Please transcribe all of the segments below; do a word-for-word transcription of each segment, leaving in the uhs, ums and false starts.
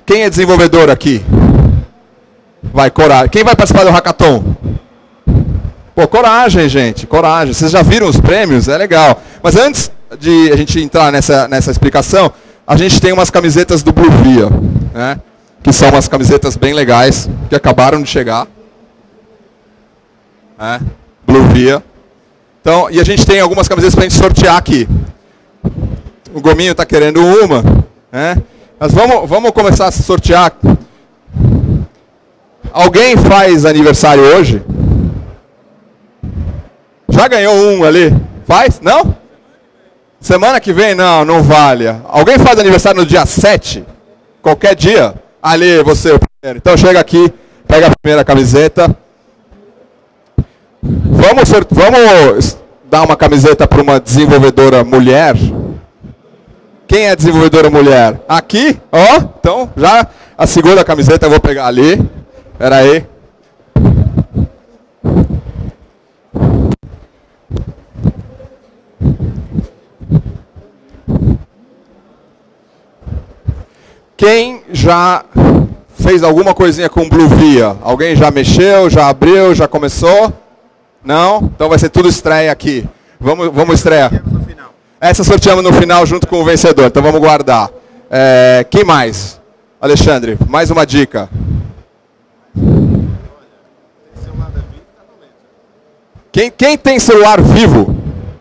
Quem é desenvolvedor aqui? Vai, coragem. Quem vai participar do hackathon? Pô, coragem, gente, coragem. Vocês já viram os prêmios? É legal. Mas antes de a gente entrar nessa, nessa explicação, a gente tem umas camisetas do Bluevia, né? Que são umas camisetas bem legais, que acabaram de chegar. É, Bluevia. Então, e a gente tem algumas camisetas para a gente sortear aqui. O Gominho está querendo uma, né? Mas vamos, vamos começar a sortear. Alguém faz aniversário hoje? Já ganhou um ali? Faz? Não? Semana que vem? Não, não vale. Alguém faz aniversário no dia sete? Qualquer dia? Ali, você o primeiro. Então chega aqui, pega a primeira camiseta. Vamos, vamos dar uma camiseta para uma desenvolvedora mulher? Quem é desenvolvedora mulher? Aqui, ó. Então, já a segunda camiseta eu vou pegar ali. Espera aí. Quem já fez alguma coisinha com Bluevia? Alguém já mexeu, já abriu, já começou? Não? Então vai ser tudo estreia aqui. Vamos, vamos estrear. Essa sorteamos no final junto com o vencedor, então vamos guardar. É, quem mais? Alexandre, mais uma dica. Quem, quem tem celular vivo?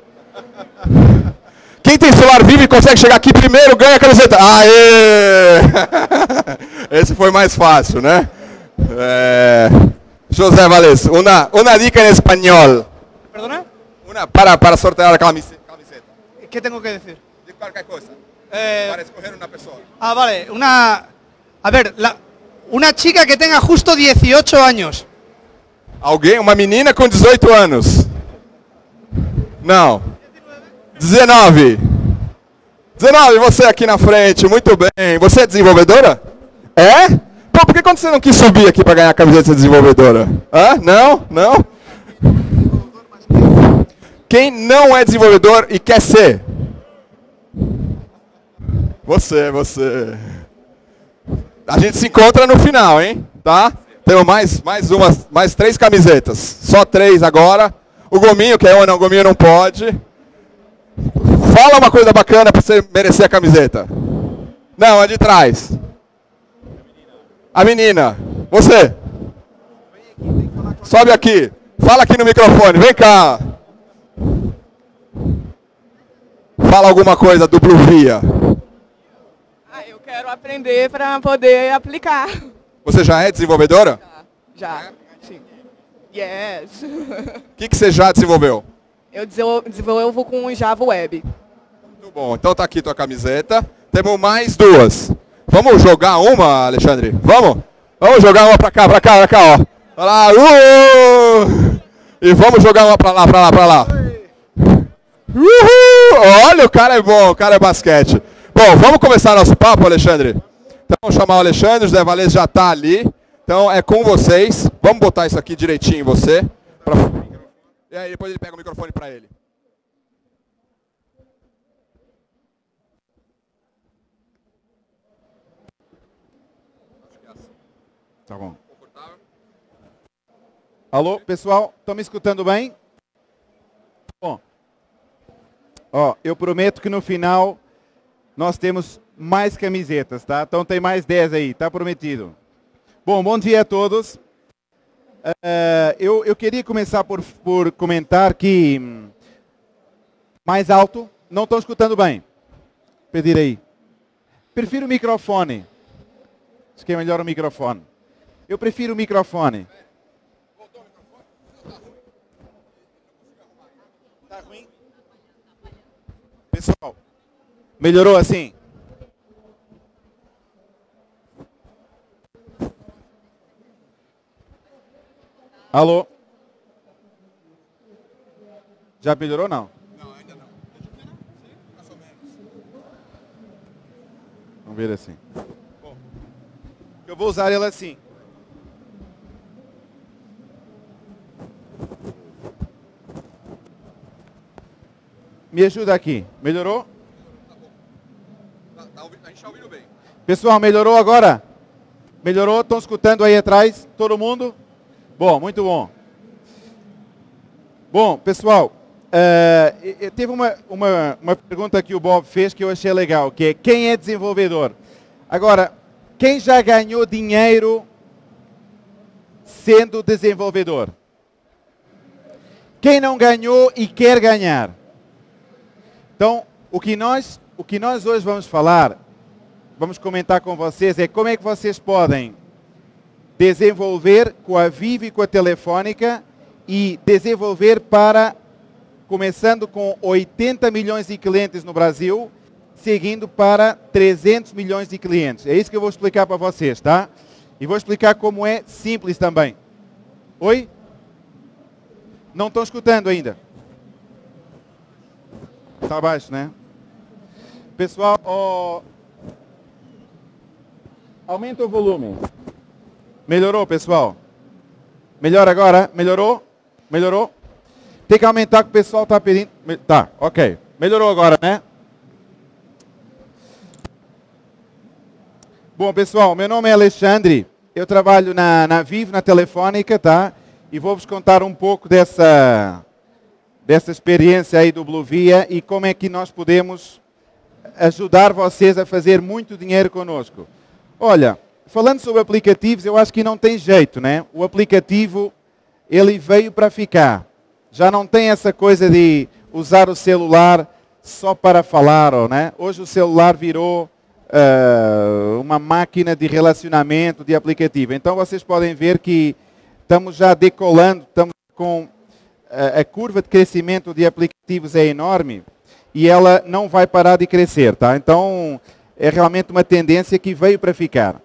Quem tem celular vivo e consegue chegar aqui primeiro, ganha a camiseta. Aê! Esse foi mais fácil, né? É... José Vales, una, una dica en español. ¿Perdona? Una, para, para sortear la camiseta. ¿Qué tengo que decir? De cualquier cosa. Eh, Para escoger una persona. Ah, vale. Una... A ver, la... una chica que tenga justo dieciocho años. Alguém, uma menina com dezoito anos. Não. dezenove. dezenove, você aqui na frente, muito bem. Você é desenvolvedora? É? Pô, por que quando você não quis subir aqui para ganhar a camiseta de desenvolvedora? Hã? Não? Não? Quem não é desenvolvedor e quer ser? Você, você. A gente se encontra no final, hein? Tá? Temos mais, mais umas, mais três camisetas. Só três agora. O Gominho, que é ou não, o Gominho não pode. Fala uma coisa bacana para você merecer a camiseta. Não, é de trás. A menina. Você. Sobe aqui. Fala aqui no microfone. Vem cá. Fala alguma coisa do Bluevia. Ah, eu quero aprender para poder aplicar. Você já é desenvolvedora? Já. Já. Sim. Yes. O que, que você já desenvolveu? Eu desenvolvo com Java Web. Muito bom. Então tá aqui tua camiseta. Temos mais duas. Vamos jogar uma, Alexandre? Vamos? Vamos jogar uma pra cá, pra cá, pra cá, ó. Olha lá. Uh! E vamos jogar uma pra lá, pra lá, pra lá. Uhul! Olha, o cara é bom, o cara é basquete. Bom, vamos começar nosso papo, Alexandre? Então vamos chamar o Alexandre, o José Vales já tá ali. Então é com vocês. Vamos botar isso aqui direitinho em você. Pra... E aí depois ele pega o microfone pra ele. Tá bom. Alô, pessoal, estão me escutando bem? Bom, ó, eu prometo que no final nós temos mais camisetas, tá? Então tem mais dez aí, tá prometido. Bom, bom dia a todos. Uh, eu, eu queria começar por, por comentar que hum, mais alto, não estão escutando bem. Pedir aí. Prefiro o microfone. Acho que é melhor o microfone. Eu prefiro o microfone. Tá ruim? Pessoal, melhorou assim? Alô? Já melhorou ou não? Não, ainda não. Mais ou menos. Vamos ver assim. Bom, eu vou usar ela assim. Me ajuda aqui. Melhorou? Tá bom. Tá, tá, a gente está ouvindo bem. Pessoal, melhorou agora? Melhorou? Estão escutando aí atrás? Todo mundo? Bom, muito bom. Bom, pessoal, uh, teve uma, uma, uma pergunta que o Bob fez que eu achei legal, que é quem é desenvolvedor? Agora, quem já ganhou dinheiro sendo desenvolvedor? Quem não ganhou e quer ganhar? Então, o que nós, o que nós hoje vamos falar, vamos comentar com vocês, é como é que vocês podem desenvolver com a Vivo e com a Telefónica e desenvolver para, começando com oitenta milhões de clientes no Brasil, seguindo para trezentos milhões de clientes. É isso que eu vou explicar para vocês, tá? E vou explicar como é simples também. Oi? Não estão escutando ainda? Está abaixo, né? Pessoal, oh, aumenta o volume. Melhorou, pessoal? Melhor agora? Melhorou? Melhorou? Tem que aumentar que o pessoal está pedindo. Tá, ok. Melhorou agora, né? Bom, pessoal, meu nome é Alexandre. Eu trabalho na, na Vivo, na Telefónica, tá? E vou vos contar um pouco dessa, dessa experiência aí do Bluevia e como é que nós podemos ajudar vocês a fazer muito dinheiro conosco. Olha, falando sobre aplicativos, eu acho que não tem jeito, né? O aplicativo, ele veio para ficar. Já não tem essa coisa de usar o celular só para falar, né? Hoje o celular virou uh, uma máquina de relacionamento, de aplicativo. Então vocês podem ver que estamos já decolando, estamos com uh, a curva de crescimento de aplicativos é enorme e ela não vai parar de crescer, tá? Então é realmente uma tendência que veio para ficar.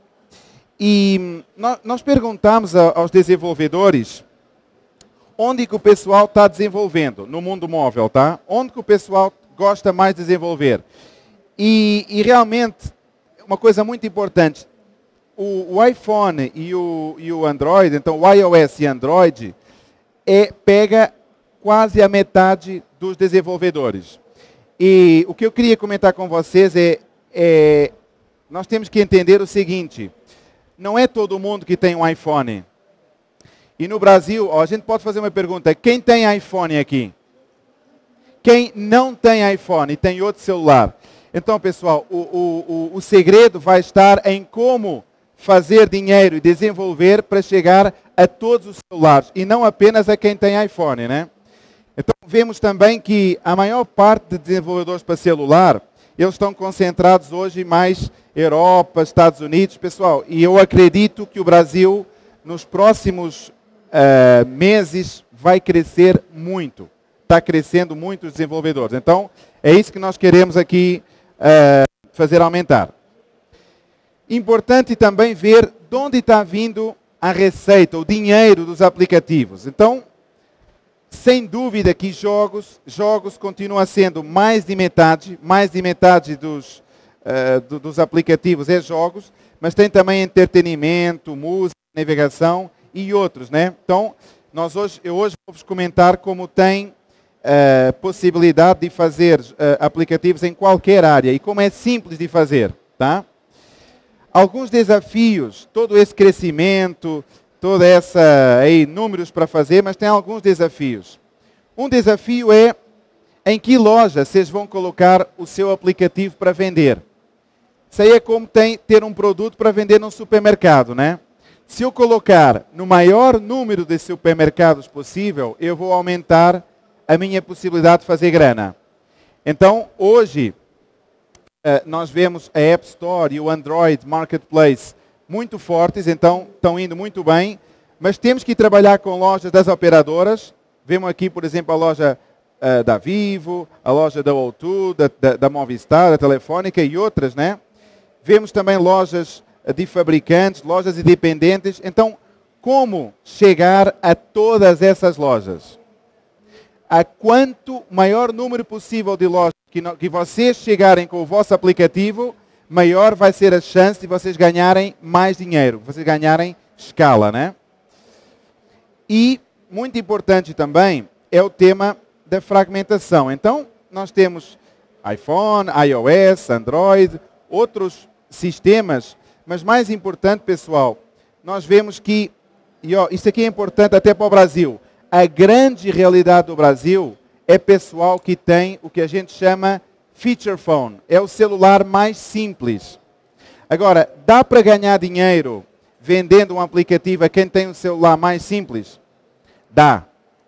E nós perguntamos aos desenvolvedores onde que o pessoal está desenvolvendo no mundo móvel, tá? Onde que o pessoal gosta mais de desenvolver. E, e realmente, uma coisa muito importante, o, o iPhone e o, e o Android, então o iOS e Android, é, pega quase a metade dos desenvolvedores. E o que eu queria comentar com vocês é, é nós temos que entender o seguinte, não é todo mundo que tem um iPhone. E no Brasil, ó, a gente pode fazer uma pergunta. Quem tem iPhone aqui? Quem não tem iPhone e tem outro celular? Então, pessoal, o, o, o, o segredo vai estar em como fazer dinheiro e desenvolver para chegar a todos os celulares. E não apenas a quem tem iPhone, né? Então, vemos também que a maior parte de desenvolvedores para celular, eles estão concentrados hoje mais Europa, Estados Unidos, pessoal. E eu acredito que o Brasil, nos próximos uh, meses, vai crescer muito. Está crescendo muito os desenvolvedores. Então, é isso que nós queremos aqui uh, fazer aumentar. Importante também ver de onde está vindo a receita, o dinheiro dos aplicativos. Então, sem dúvida que jogos, jogos continuam sendo mais de metade, mais de metade dos, uh, do, dos aplicativos é jogos, mas tem também entretenimento, música, navegação e outros, né? Então, nós hoje, eu hoje vou-vos comentar como tem uh, possibilidade de fazer uh, aplicativos em qualquer área e como é simples de fazer, tá? Alguns desafios, todo esse crescimento, toda essa aí, números para fazer, mas tem alguns desafios. Um desafio é em que loja vocês vão colocar o seu aplicativo para vender. Isso aí é como tem, ter um produto para vender num supermercado, né? Se eu colocar no maior número de supermercados possível, eu vou aumentar a minha possibilidade de fazer grana. Então, hoje, uh, nós vemos a App Store e o Android Marketplace muito fortes, então estão indo muito bem, mas temos que trabalhar com lojas das operadoras. Vemos aqui, por exemplo, a loja uh, da Vivo, a loja da O dois, da, da, da Movistar, da Telefónica e outras, né? Vemos também lojas de fabricantes, lojas independentes. Então, como chegar a todas essas lojas? A quanto maior número possível de lojas que, no, que vocês chegarem com o vosso aplicativo, maior vai ser a chance de vocês ganharem mais dinheiro, vocês ganharem escala, né? E, muito importante também, é o tema da fragmentação. Então, nós temos iPhone, iOS, Android, outros sistemas, Mas mais importante, pessoal, nós vemos que, e ó, isso aqui é importante até para o Brasil, a grande realidade do Brasil é pessoal que tem o que a gente chama feature phone. É o celular mais simples. Agora, dá para ganhar dinheiro vendendo um aplicativo a quem tem um celular mais simples? Dá.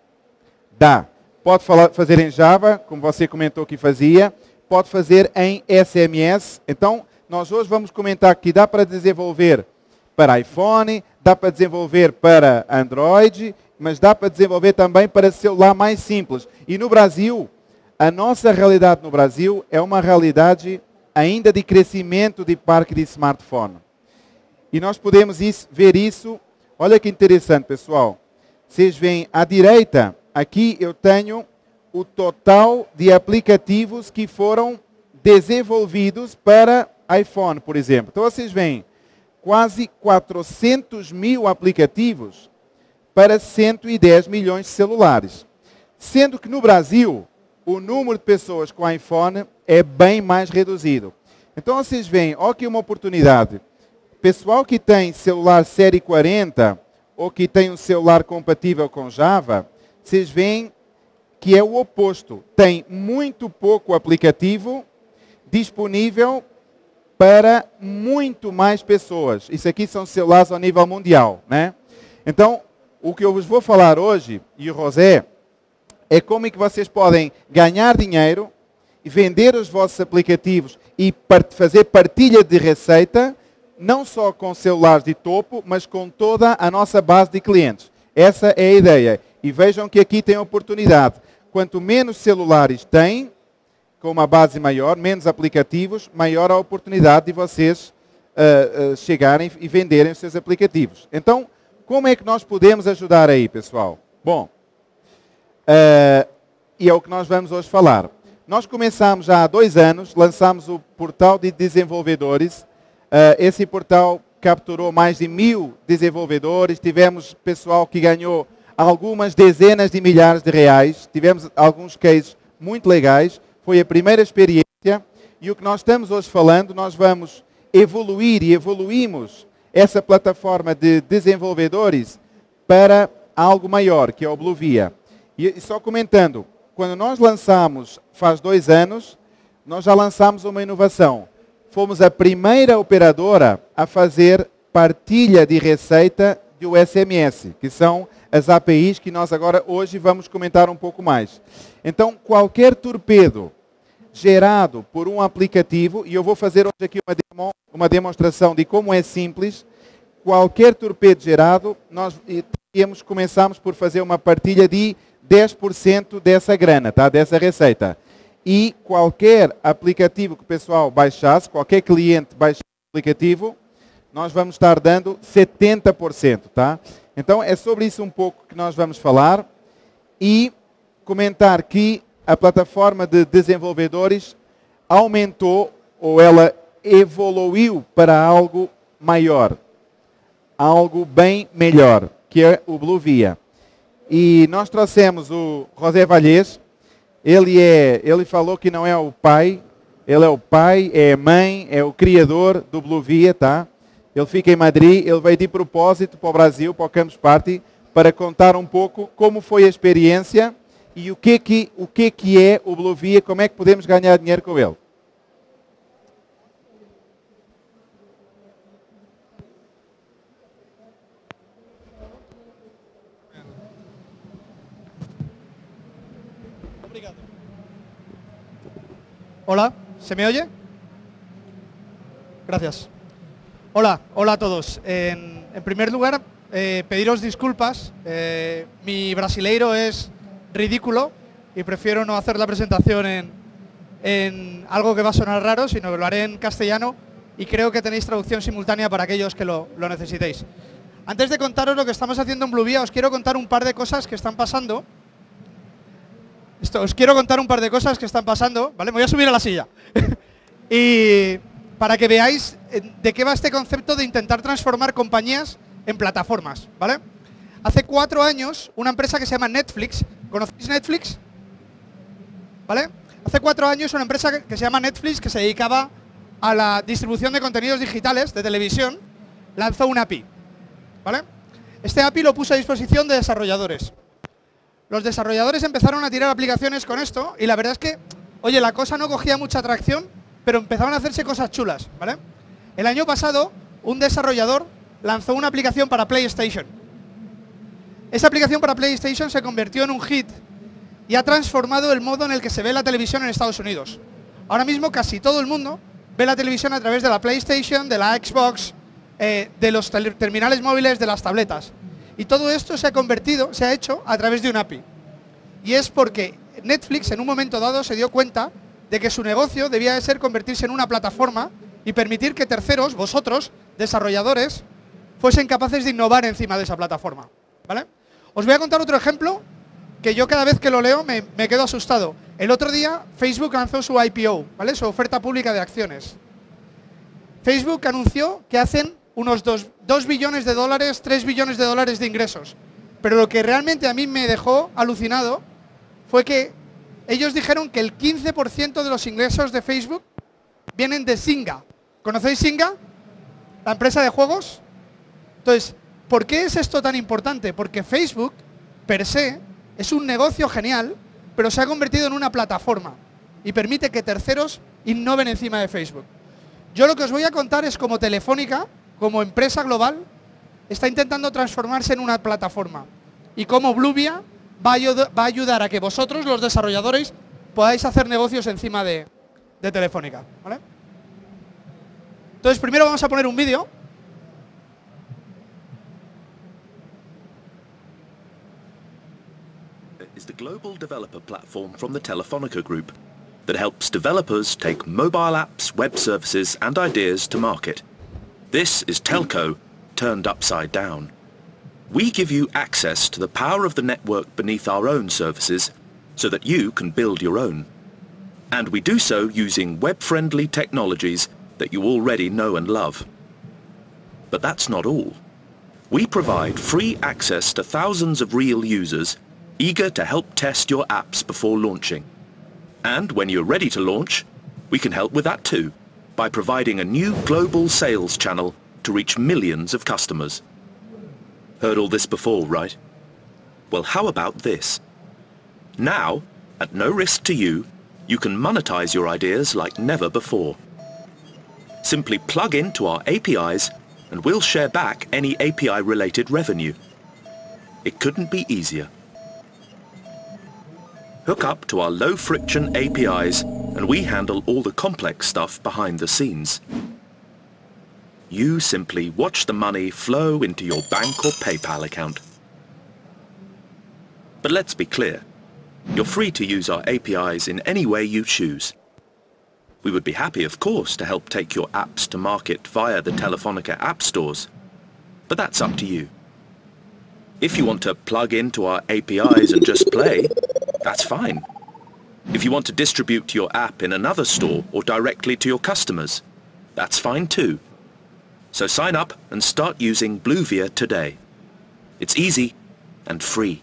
Dá. Pode falar, fazer em Java, como você comentou que fazia. Pode fazer em S M S. Então, nós hoje vamos comentar que dá para desenvolver para iPhone, dá para desenvolver para Android, mas dá para desenvolver também para celular mais simples. E no Brasil, a nossa realidade no Brasil é uma realidade ainda de crescimento de parque de smartphone. E nós podemos isso, ver isso. Olha que interessante, pessoal. Vocês veem à direita, aqui eu tenho o total de aplicativos que foram desenvolvidos para iPhone, por exemplo. Então vocês veem quase quatrocentos mil aplicativos para cento e dez milhões de celulares. Sendo que no Brasil, o número de pessoas com iPhone é bem mais reduzido. Então vocês veem, olha aqui uma oportunidade. Pessoal que tem celular série quarenta ou que tem um celular compatível com Java, vocês veem que é o oposto. Tem muito pouco aplicativo disponível para muito mais pessoas. Isso aqui são celulares ao nível mundial, né? Então, o que eu vos vou falar hoje, e o José, é como é que vocês podem ganhar dinheiro e vender os vossos aplicativos e part- fazer partilha de receita, não só com celulares de topo, mas com toda a nossa base de clientes. Essa é a ideia. E vejam que aqui tem oportunidade. Quanto menos celulares têm, com uma base maior, menos aplicativos, maior a oportunidade de vocês uh, uh, chegarem e venderem os seus aplicativos. Então, como é que nós podemos ajudar aí, pessoal? Bom, uh, e é o que nós vamos hoje falar. Nós começamos já há dois anos, lançamos o portal de desenvolvedores. Uh, esse portal capturou mais de mil desenvolvedores. Tivemos pessoal que ganhou algumas dezenas de milhares de reais. Tivemos alguns cases muito legais. Foi a primeira experiência. E o que nós estamos hoje falando, nós vamos evoluir e evoluímos essa plataforma de desenvolvedores para algo maior, que é o Bluevia. E, e só comentando, quando nós lançamos, faz dois anos, nós já lançamos uma inovação. Fomos a primeira operadora a fazer partilha de receita do S M S, que são as A P Is que nós agora hoje vamos comentar um pouco mais. Então, qualquer torpedo gerado por um aplicativo, e eu vou fazer hoje aqui uma, demo, uma demonstração de como é simples, qualquer torpedo gerado, nós íamos, começamos por fazer uma partilha de dez por cento dessa grana, tá? Dessa receita. E qualquer aplicativo que o pessoal baixasse, qualquer cliente baixasse o aplicativo, nós vamos estar dando setenta por cento, tá? Então é sobre isso um pouco que nós vamos falar e comentar que a plataforma de desenvolvedores aumentou ou ela evoluiu para algo maior, algo bem melhor, que é o Bluevia. E nós trouxemos o José Vallés. Ele, é, ele falou que não é o pai, ele é o pai, é a mãe, é o criador do Bluevia, tá? Ele fica em Madrid, ele veio de propósito para o Brasil, para o Campus Party, para contar um pouco como foi a experiência e o que, que, o que, que é o Bluevia, como é que podemos ganhar dinheiro com ele. Obrigado. Hola, ¿se me oye? Gracias. Hola, hola a todos. En, en primer lugar, eh, pediros disculpas. Eh, mi brasileiro es ridículo y prefiero no hacer la presentación en, en algo que va a sonar raro, sino que lo haré en castellano y creo que tenéis traducción simultánea para aquellos que lo, lo necesitéis. Antes de contaros lo que estamos haciendo en Bluevia, os quiero contar un par de cosas que están pasando. Esto, os quiero contar un par de cosas que están pasando, ¿vale? Me voy a subir a la silla. Y para que veáis de qué va este concepto de intentar transformar compañías en plataformas, ¿vale? Hace cuatro años, una empresa que se llama Netflix, ¿conocéis Netflix? ¿Vale? Hace cuatro años una empresa que se llama Netflix que se dedicaba a la distribución de contenidos digitales de televisión, lanzó un A P I. ¿Vale? Este A P I lo puso a disposición de desarrolladores. Los desarrolladores empezaron a tirar aplicaciones con esto y la verdad es que, oye, la cosa no cogía mucha atracción, pero empezaban a hacerse cosas chulas. ¿Vale? El año pasado, un desarrollador lanzó una aplicación para PlayStation. Esa aplicación para PlayStation se convirtió en un hit y ha transformado el modo en el que se ve la televisión en Estados Unidos. Ahora mismo casi todo el mundo ve la televisión a través de la PlayStation, de la Xbox, eh, de los terminales móviles, de las tabletas. Y todo esto se ha convertido, se ha hecho a través de un A P I. Y es porque Netflix en un momento dado se dio cuenta de que su negocio debía de ser convertirse en una plataforma y permitir que terceros, vosotros, desarrolladores, fuesen capaces de innovar encima de esa plataforma. ¿Vale? Os voy a contar otro ejemplo que yo cada vez que lo leo me, me quedo asustado. El otro día Facebook lanzó su I P O, ¿vale? Su oferta pública de acciones. Facebook anunció que hacen unos dos billones de dólares, tres billones de dólares de ingresos. Pero lo que realmente a mí me dejó alucinado fue que ellos dijeron que el quince por ciento de los ingresos de Facebook vienen de Zynga. ¿Conocéis Zynga? La empresa de juegos. Entonces, ¿por qué es esto tan importante? Porque Facebook, per se, es un negocio genial, pero se ha convertido en una plataforma y permite que terceros innoven encima de Facebook. Yo lo que os voy a contar es cómo Telefónica, como empresa global, está intentando transformarse en una plataforma y cómo Bluevia va a, va a ayudar a que vosotros, los desarrolladores, podáis hacer negocios encima de, de Telefónica. ¿Vale? Entonces, primero vamos a poner un vídeo. Is the global developer platform from the Telefonica Group that helps developers take mobile apps, web services and ideas to market. This is telco turned upside down. We give you access to the power of the network beneath our own services so that you can build your own. And we do so using web-friendly technologies that you already know and love. But that's not all. We provide free access to thousands of real users eager to help test your apps before launching. And when you're ready to launch, we can help with that too, by providing a new global sales channel to reach millions of customers. Heard all this before, right? Well, how about this? Now, at no risk to you, you can monetize your ideas like never before. Simply plug into our A P Is and we'll share back any A P I-related revenue. It couldn't be easier. Hook up to our low-friction A P Is and we handle all the complex stuff behind the scenes. You simply watch the money flow into your bank or PayPal account. But let's be clear. You're free to use our A P Is in any way you choose. We would be happy, of course, to help take your apps to market via the Telefonica app stores. But that's up to you. If you want to plug into our A P Is and just play, that's fine. If you want to distribute your app in another store or directly to your customers, that's fine too. So sign up and start using Bluevia today. It's easy and free.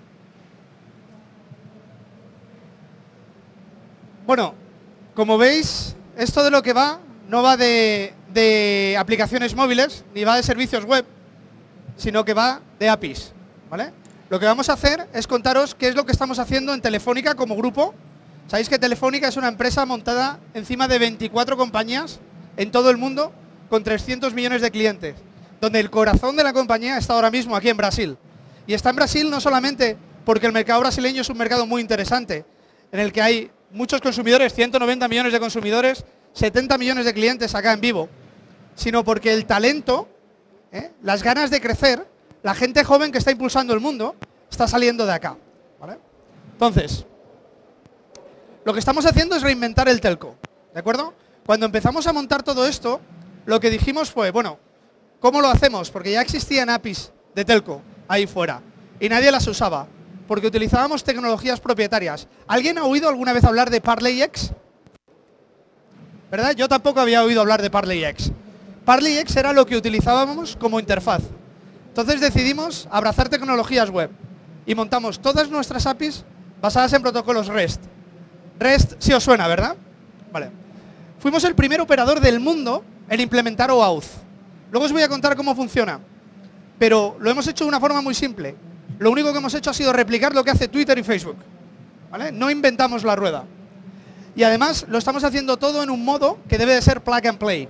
Bueno, como veis, esto de lo que va, no va de, de aplicaciones móviles, ni va de servicios web, sino que va de A P Is, ¿vale? Lo que vamos a hacer es contaros qué es lo que estamos haciendo en Telefónica como grupo. Sabéis que Telefónica es una empresa montada encima de veinticuatro compañías en todo el mundo con trescientos millones de clientes, donde el corazón de la compañía está ahora mismo aquí en Brasil. Y está en Brasil no solamente porque el mercado brasileño es un mercado muy interesante, en el que hay muchos consumidores, ciento noventa millones de consumidores, setenta millones de clientes acá en vivo, sino porque el talento, ¿eh? las ganas de crecer, la gente joven que está impulsando el mundo está saliendo de acá, ¿vale? Entonces, lo que estamos haciendo es reinventar el telco, ¿de acuerdo? Cuando empezamos a montar todo esto, lo que dijimos fue, bueno, ¿cómo lo hacemos? Porque ya existían A P Is de telco ahí fuera y nadie las usaba, porque utilizábamos tecnologías propietarias. ¿Alguien ha oído alguna vez hablar de ParleyX? ¿Verdad? Yo tampoco había oído hablar de ParleyX. ParleyX era lo que utilizábamos como interfaz. Entonces decidimos abrazar tecnologías web y montamos todas nuestras A P Is basadas en protocolos REST. REST sí os suena, ¿verdad? Vale. fuimos el primer operador del mundo en implementar OAuth. Luego os voy a contar cómo funciona. Pero lo hemos hecho de una forma muy simple. Lo único que hemos hecho ha sido replicar lo que hace Twitter y Facebook. ¿Vale? No inventamos la rueda. Y además lo estamos haciendo todo en un modo que debe de ser plug and play.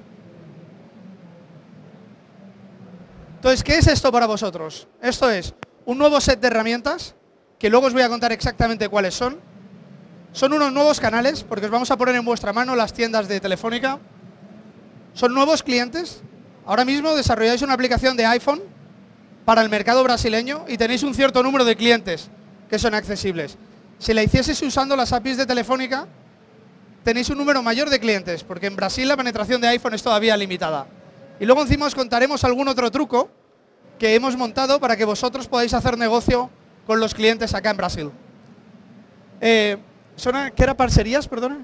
Entonces, ¿qué es esto para vosotros? Esto es un nuevo set de herramientas, que luego os voy a contar exactamente cuáles son. Son unos nuevos canales, porque os vamos a poner en vuestra mano las tiendas de Telefónica. Son nuevos clientes. Ahora mismo desarrolláis una aplicación de iPhone para el mercado brasileño y tenéis un cierto número de clientes que son accesibles. Si la hicieseis usando las A P Is de Telefónica, tenéis un número mayor de clientes, porque en Brasil la penetración de iPhone es todavía limitada. Y luego encima os contaremos algún otro truco que hemos montado para que vosotros podáis hacer negocio con los clientes acá en Brasil. Eh, ¿Qué era parcerías, perdona?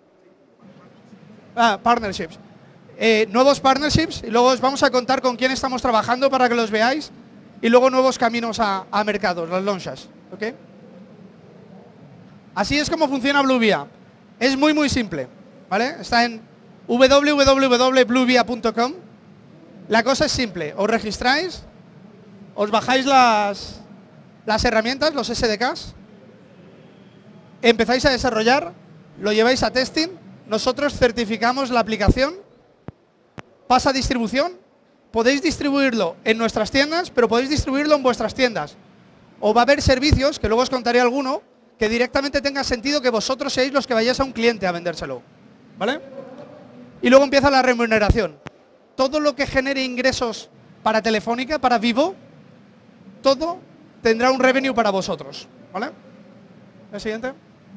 Ah, partnerships. Eh, nuevos partnerships y luego os vamos a contar con quién estamos trabajando para que los veáis y luego nuevos caminos a, a mercados, las launches. ¿Okay? Así es como funciona Bluevia. Es muy muy simple, ¿vale? Está en w w w punto bluevia punto com. La cosa es simple, os registráis, os bajáis las, las herramientas, los S D Ks, empezáis a desarrollar, lo lleváis a testing, nosotros certificamos la aplicación, pasa a distribución, podéis distribuirlo en nuestras tiendas, pero podéis distribuirlo en vuestras tiendas. O va a haber servicios, que luego os contaré alguno, que directamente tenga sentido que vosotros seáis los que vayáis a un cliente a vendérselo. ¿Vale? Y luego empieza la remuneración. Todo lo que genere ingresos para Telefónica, para Vivo, todo tendrá un revenue para vosotros. ¿Vale? ¿El siguiente?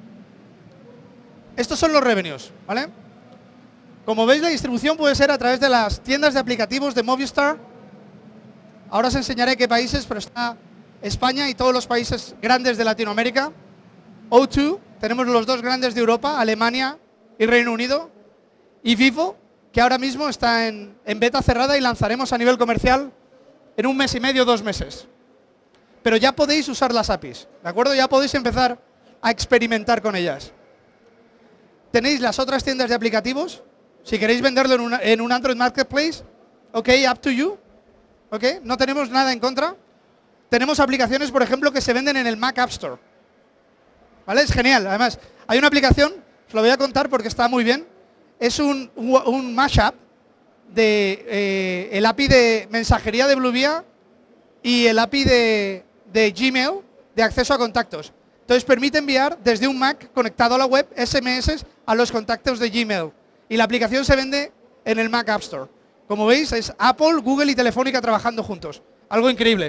Estos son los revenues. ¿Vale? Como veis, la distribución puede ser a través de las tiendas de aplicativos de Movistar. Ahora os enseñaré qué países, pero está España y todos los países grandes de Latinoamérica. O dos, tenemos los dos grandes de Europa, Alemania y Reino Unido. Y Vivo, que ahora mismo está en, en beta cerrada y lanzaremos a nivel comercial en un mes y medio, dos meses. Pero ya podéis usar las A P Is, ¿de acuerdo? Ya podéis empezar a experimentar con ellas. Tenéis las otras tiendas de aplicativos. Si queréis venderlo en, una, en un Android Marketplace, ok, up to you. Ok, no tenemos nada en contra. Tenemos aplicaciones, por ejemplo, que se venden en el Mac App Store. ¿Vale? Es genial. Además, hay una aplicación, os lo voy a contar porque está muy bien. Es un, un mashup de eh, el A P I de mensajería de Bluevia y el A P I de, de Gmail de acceso a contactos. Entonces permite enviar desde un Mac conectado a la web S M S a los contactos de Gmail. Y la aplicación se vende en el Mac App Store. Como veis, es Apple, Google y Telefónica trabajando juntos. Algo increíble.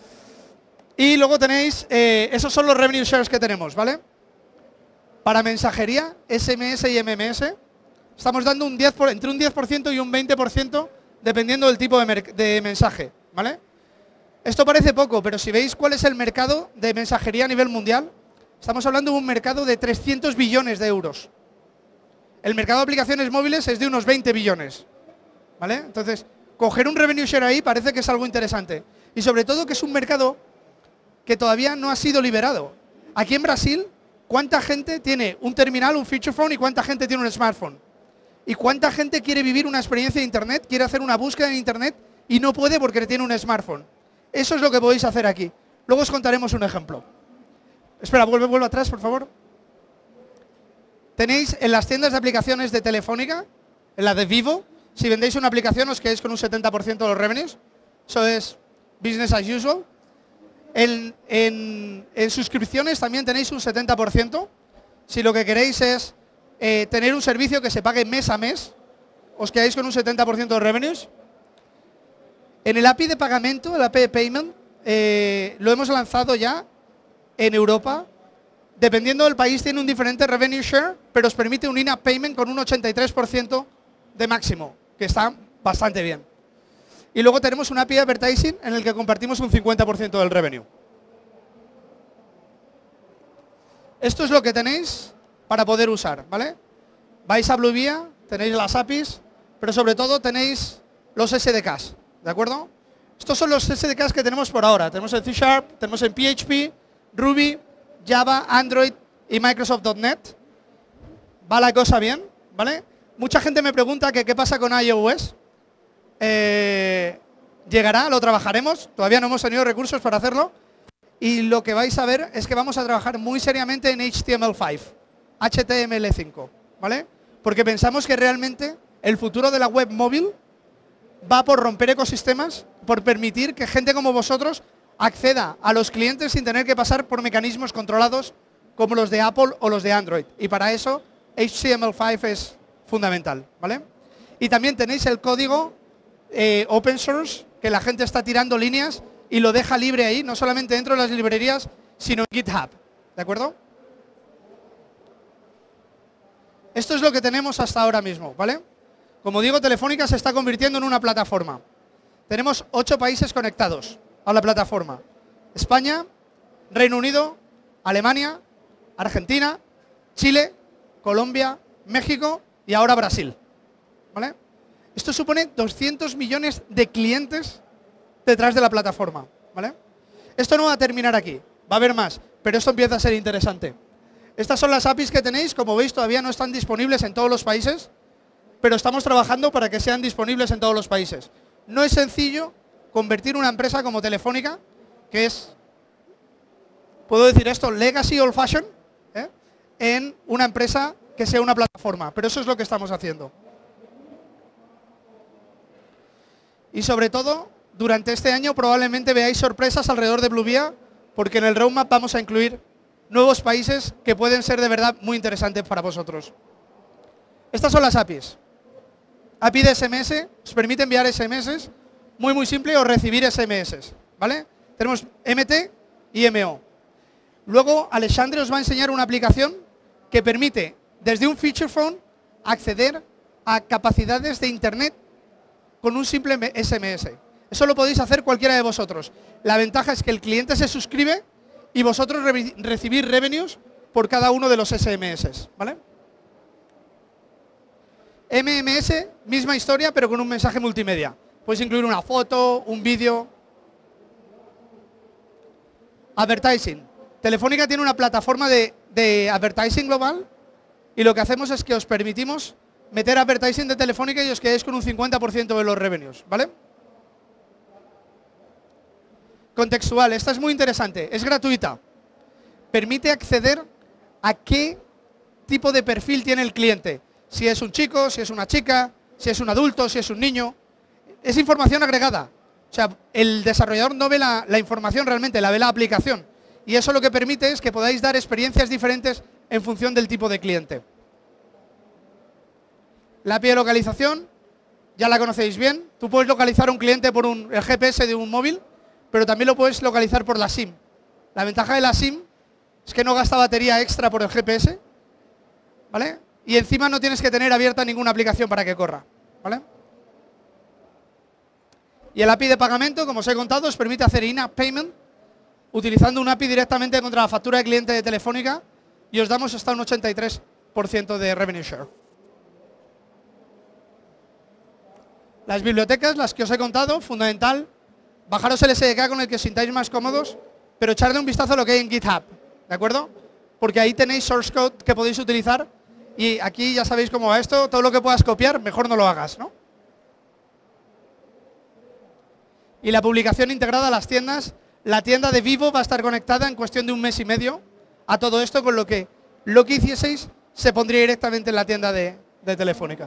Y luego tenéis, eh, esos son los revenue shares que tenemos, ¿vale? Para mensajería, S M S y M M S, estamos dando un diez por, entre un diez por ciento y un veinte por ciento dependiendo del tipo de, de mensaje, ¿vale? Esto parece poco, pero si veis cuál es el mercado de mensajería a nivel mundial, estamos hablando de un mercado de trescientos billones de euros. El mercado de aplicaciones móviles es de unos veinte billones, ¿vale? Entonces, coger un revenue share ahí parece que es algo interesante. Y sobre todo que es un mercado que todavía no ha sido liberado. Aquí en Brasil, ¿cuánta gente tiene un terminal, un feature phone y cuánta gente tiene un smartphone? ¿Y cuánta gente quiere vivir una experiencia de Internet, quiere hacer una búsqueda en Internet y no puede porque tiene un smartphone? Eso es lo que podéis hacer aquí. Luego os contaremos un ejemplo. Espera, vuelve, vuelve atrás, por favor. Tenéis en las tiendas de aplicaciones de Telefónica, en la de Vivo, si vendéis una aplicación os quedáis con un setenta por ciento de los revenues. Eso es business as usual. En, en, en suscripciones también tenéis un setenta por ciento. Si lo que queréis es eh, tener un servicio que se pague mes a mes, os quedáis con un setenta por ciento de revenues. En el A P I de pagamento, el A P I de Payment, eh, lo hemos lanzado ya en Europa. Dependiendo del país tiene un diferente revenue share, pero os permite un in-app payment con un ochenta y tres por ciento de máximo, que está bastante bien. Y luego tenemos un A P I de Advertising en el que compartimos un cincuenta por ciento del revenue. Esto es lo que tenéis para poder usar, ¿vale? Vais a Bluevia, tenéis las A P Is, pero sobre todo tenéis los S D Ks, ¿de acuerdo? Estos son los S D Ks que tenemos por ahora. Tenemos en C Sharp, tenemos en P H P, Ruby, Java, Android y Microsoft punto net. Va la cosa bien, ¿vale? mucha gente me pregunta que qué pasa con iOS. Eh, llegará, lo trabajaremos, todavía no hemos tenido recursos para hacerlo. Y lo que vais a ver es que vamos a trabajar muy seriamente en H T M L cinco, H T M L cinco, ¿vale? Porque pensamos que realmente el futuro de la web móvil va por romper ecosistemas, por permitir que gente como vosotros acceda a los clientes sin tener que pasar por mecanismos controlados como los de Apple o los de Android. Y para eso H T M L cinco es fundamental, ¿vale? Y también tenéis el código eh, open source, que la gente está tirando líneas y lo deja libre ahí, no solamente dentro de las librerías, sino en GitHub, ¿de acuerdo? Esto es lo que tenemos hasta ahora mismo, ¿vale? Como digo, Telefónica se está convirtiendo en una plataforma. Tenemos ocho países conectados a la plataforma. España, Reino Unido, Alemania, Argentina, Chile, Colombia, México y ahora Brasil, ¿vale? Esto supone doscientos millones de clientes detrás de la plataforma, ¿vale? Esto no va a terminar aquí, va a haber más, pero esto empieza a ser interesante. Estas son las A P Is que tenéis, como veis todavía no están disponibles en todos los países, pero estamos trabajando para que sean disponibles en todos los países. No es sencillo convertir una empresa como Telefónica, que es, puedo decir esto, legacy old fashion, ¿eh? en una empresa que sea una plataforma, pero eso es lo que estamos haciendo. Y sobre todo, durante este año probablemente veáis sorpresas alrededor de Bluevia, porque en el roadmap vamos a incluir nuevos países que pueden ser de verdad muy interesantes para vosotros. Estas son las A P Is. A P I de S M S, os permite enviar S M S, muy muy simple, o recibir S M S, ¿vale? Tenemos M T y M O. Luego Alexandre os va a enseñar una aplicación que permite, desde un feature phone, acceder a capacidades de internet con un simple S M S. Eso lo podéis hacer cualquiera de vosotros. La ventaja es que el cliente se suscribe y vosotros re recibís revenues por cada uno de los S M S, ¿vale? M M S, misma historia, pero con un mensaje multimedia. Puedes incluir una foto, un vídeo. Advertising. Telefónica tiene una plataforma de, de advertising global y lo que hacemos es que os permitimos meter advertising de Telefónica y os quedéis con un cincuenta por ciento de los revenues, ¿vale? Contextual, esta es muy interesante, es gratuita. Permite acceder a qué tipo de perfil tiene el cliente. Si es un chico, si es una chica, si es un adulto, si es un niño. Es información agregada. O sea, el desarrollador no ve la, la información realmente, la ve la aplicación. Y eso lo que permite es que podáis dar experiencias diferentes en función del tipo de cliente. La A P I de localización, ya la conocéis bien. Tú puedes localizar a un cliente por un, el G P S de un móvil, pero también lo puedes localizar por la SIM. La ventaja de la SIM es que no gasta batería extra por el G P S, ¿vale? Y encima no tienes que tener abierta ninguna aplicación para que corra, ¿vale? Y el A P I de pagamento, como os he contado, os permite hacer in-app payment utilizando un A P I directamente contra la factura de cliente de Telefónica y os damos hasta un ochenta y tres por ciento de revenue share. Las bibliotecas, las que os he contado, fundamental, bajaros el S D K con el que os sintáis más cómodos, pero echarle un vistazo a lo que hay en GitHub, ¿de acuerdo? Porque ahí tenéis source code que podéis utilizar y aquí ya sabéis cómo va esto, todo lo que puedas copiar, mejor no lo hagas, ¿no? Y la publicación integrada a las tiendas, la tienda de Vivo va a estar conectada en cuestión de un mes y medio a todo esto, con lo que lo que hicieseis se pondría directamente en la tienda de, de Telefónica.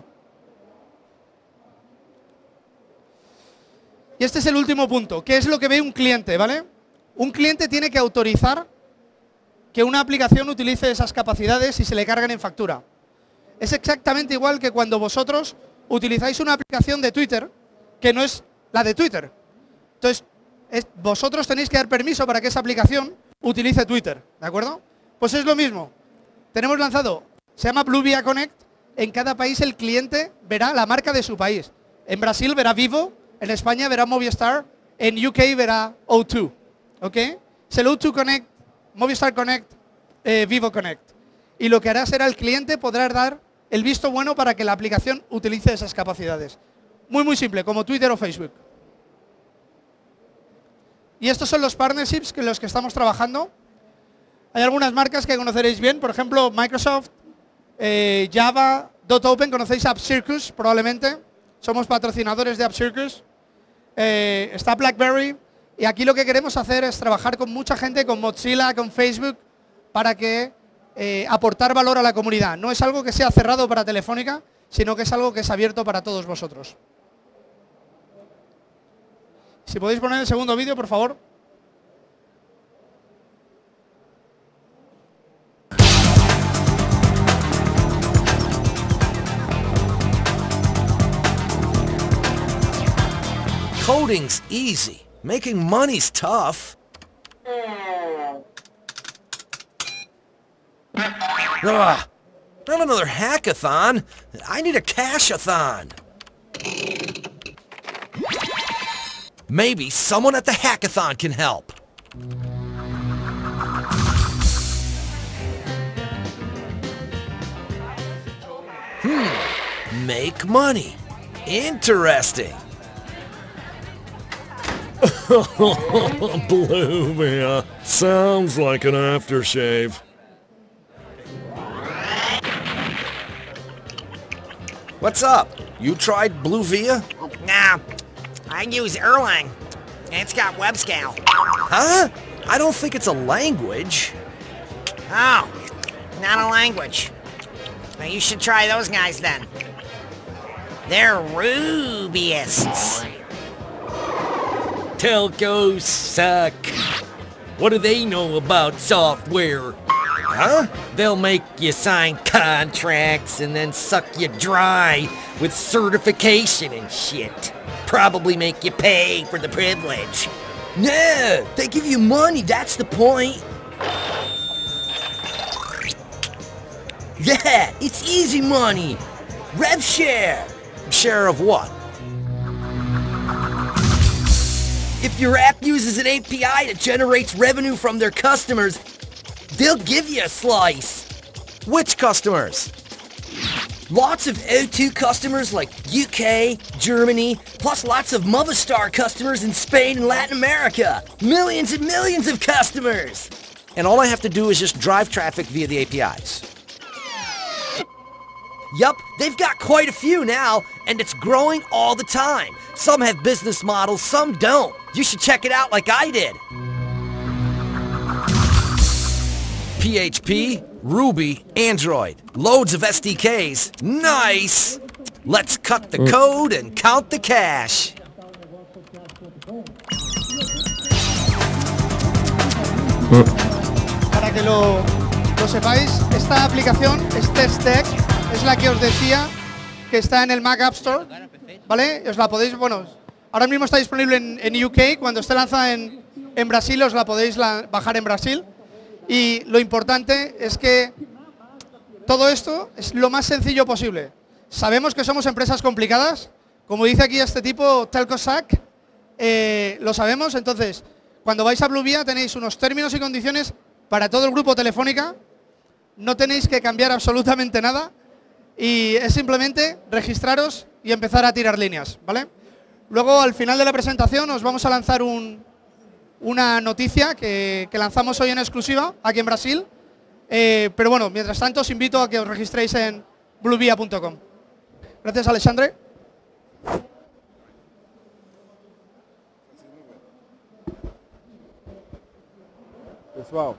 Y este es el último punto, ¿qué es lo que ve un cliente, ¿vale? Un cliente tiene que autorizar que una aplicación utilice esas capacidades y se le carguen en factura. Es exactamente igual que cuando vosotros utilizáis una aplicación de Twitter que no es la de Twitter. Entonces, es, vosotros tenéis que dar permiso para que esa aplicación utilice Twitter, ¿de acuerdo? Pues es lo mismo. Tenemos lanzado, se llama Bluevia Connect, en cada país el cliente verá la marca de su país. En Brasil verá Vivo, en España verá Movistar, en U K verá O dos, ¿ok? Es el O dos Connect, Movistar Connect, eh, Vivo Connect. Y lo que hará será el cliente podrá dar el visto bueno para que la aplicación utilice esas capacidades. Muy muy simple, como Twitter o Facebook. Y estos son los partnerships en los que estamos trabajando. Hay algunas marcas que conoceréis bien, por ejemplo Microsoft, eh, Java, .open, conocéis App Circus probablemente, somos patrocinadores de App Circus. Eh, está BlackBerry y aquí lo que queremos hacer es trabajar con mucha gente, con Mozilla, con Facebook, para que eh, aportar valor a la comunidad. No es algo que sea cerrado para Telefónica, sino que es algo que es abierto para todos vosotros. Si podéis poner el segundo vídeo, por favor. Coding's easy. Making money's tough. Ugh, not another hackathon. I need a cash-a-thon. Maybe someone at the hackathon can help. Hmm, make money. Interesting. Bluvia. Sounds like an aftershave. What's up? You tried Bluvia? Nah, I use Erlang. It's got web scale. Huh? I don't think it's a language. Oh, not a language. Well, you should try those guys then. They're Rubyists. Telcos suck. What do they know about software? Huh? They'll make you sign contracts and then suck you dry with certification and shit. Probably make you pay for the privilege. Yeah, they give you money, that's the point. Yeah, it's easy money. Rev share. Share of what? If your app uses an A P I that generates revenue from their customers, they'll give you a slice. Which customers? Lots of O two customers like U K, Germany, plus lots of Movistar customers in Spain and Latin America. Millions and millions of customers. And all I have to do is just drive traffic via the A P Is. Yup, they've got quite a few now, and it's growing all the time. Some have business models, some don't. You should check it out like I did. P H P, Ruby, Android. Loads of S D Ks. Nice! Let's cut the code and count the cash. Para que lo, lo sepáis, esta aplicación, TestTech, es la que os decía que está en el Mac App Store, ¿vale? Os la podéis, bueno, ahora mismo está disponible en, en U K, cuando esté lanzada en, en Brasil os la podéis la, bajar en Brasil. Y lo importante es que todo esto es lo más sencillo posible. Sabemos que somos empresas complicadas, como dice aquí este tipo, Telco Sack, eh, lo sabemos, entonces, cuando vais a Bluvia tenéis unos términos y condiciones para todo el grupo Telefónica, no tenéis que cambiar absolutamente nada y es simplemente registraros y empezar a tirar líneas, ¿vale? Luego, al final de la presentación, os vamos a lanzar un, una noticia que, que lanzamos hoy en exclusiva aquí en Brasil, eh, pero bueno, mientras tanto os invito a que os registréis en bluvia punto com. Gracias, Alexandre. Pessoal,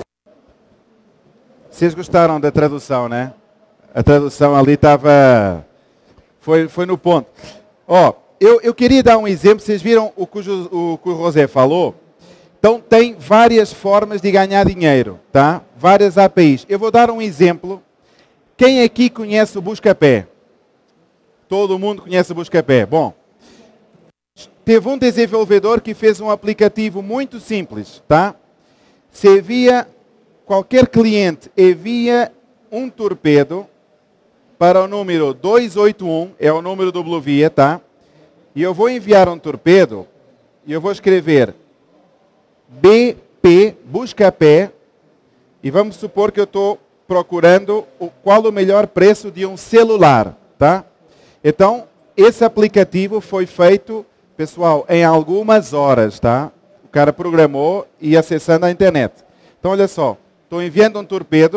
vocês gostaram da tradução, né? A tradução ali estava... Foi, foi no ponto. Ó, eu, eu queria dar um exemplo, vocês viram o que o, o, que o José falou? Então, tem várias formas de ganhar dinheiro, tá? Várias A P Is. Eu vou dar um exemplo. Quem aqui conhece o Buscapé? Todo mundo conhece o Buscapé. Bom, teve um desenvolvedor que fez um aplicativo muito simples, tá? Se envia, qualquer cliente envia um torpedo para o número dois oito um, é o número do Bluvia, tá? E eu vou enviar um torpedo e eu vou escrever B P, Buscapé, e vamos supor que eu estou procurando o, qual o melhor preço de um celular, tá? Então, esse aplicativo foi feito, pessoal, em algumas horas, tá? O cara programou e acessando a internet. Então, olha só, estou enviando um torpedo,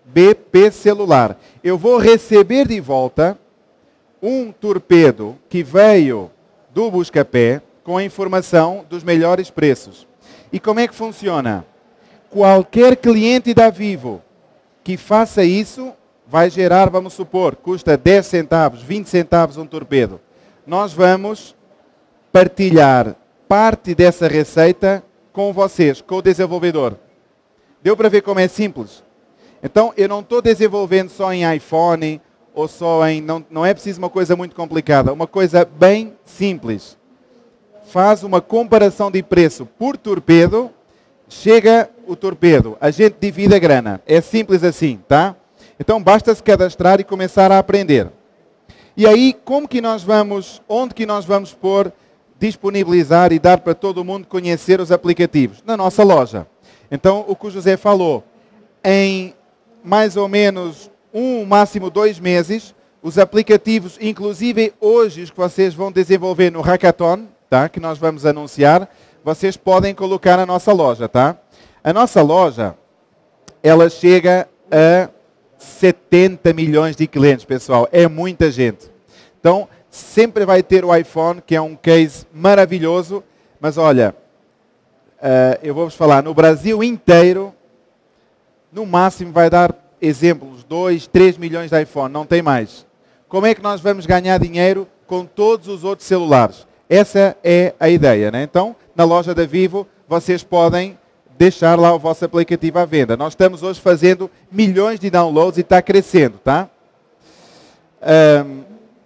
B P celular. Eu vou receber de volta um torpedo que veio do Buscapé com a informação dos melhores preços. E como é que funciona? Qualquer cliente da Vivo que faça isso vai gerar, vamos supor, custa dez centavos, vinte centavos um torpedo. Nós vamos partilhar parte dessa receita com vocês, com o desenvolvedor. Deu para ver como é simples? Então, eu não estou desenvolvendo só em iPhone ou só em... Não, não é preciso uma coisa muito complicada, uma coisa bem simples. Faz uma comparação de preço por torpedo, chega o torpedo, a gente divide a grana. É simples assim, tá? Então, basta se cadastrar e começar a aprender. E aí, como que nós vamos, onde que nós vamos pôr, disponibilizar e dar para todo mundo conhecer os aplicativos? Na nossa loja. Então, o que o José falou, em mais ou menos um, máximo dois meses, os aplicativos, inclusive hoje os que vocês vão desenvolver no Hackathon, tá? Que nós vamos anunciar, vocês podem colocar na nossa loja, tá? A nossa loja, ela chega a setenta milhões de clientes, pessoal. É muita gente. Então, sempre vai ter o iPhone, que é um case maravilhoso. Mas olha, uh, eu vou-vos falar, no Brasil inteiro, no máximo vai dar exemplos, dois, três milhões de iPhone, não tem mais. Como é que nós vamos ganhar dinheiro com todos os outros celulares? Essa é a ideia, né? Então, na loja da Vivo, vocês podem deixar lá o vosso aplicativo à venda. Nós estamos hoje fazendo milhões de downloads e está crescendo, tá? Um,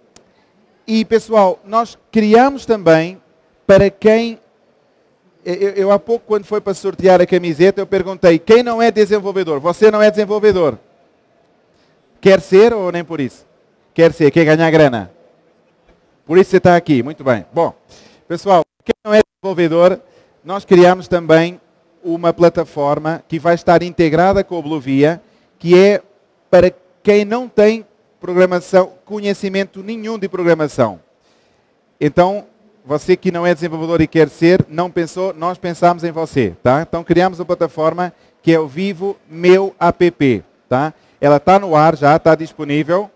e, pessoal, nós criamos também para quem... Eu, eu há pouco, quando foi para sortear a camiseta, eu perguntei, quem não é desenvolvedor? Você não é desenvolvedor? Quer ser ou nem por isso? Quer ser, quer ganhar grana? Por isso você está aqui, muito bem. Bom, pessoal, quem não é desenvolvedor, nós criamos também uma plataforma que vai estar integrada com o Bluevia, que é para quem não tem programação, conhecimento nenhum de programação. Então, você que não é desenvolvedor e quer ser, não pensou, nós pensamos em você, tá? Então, criamos uma plataforma que é o Vivo Meu App, tá? Ela está no ar já, está disponível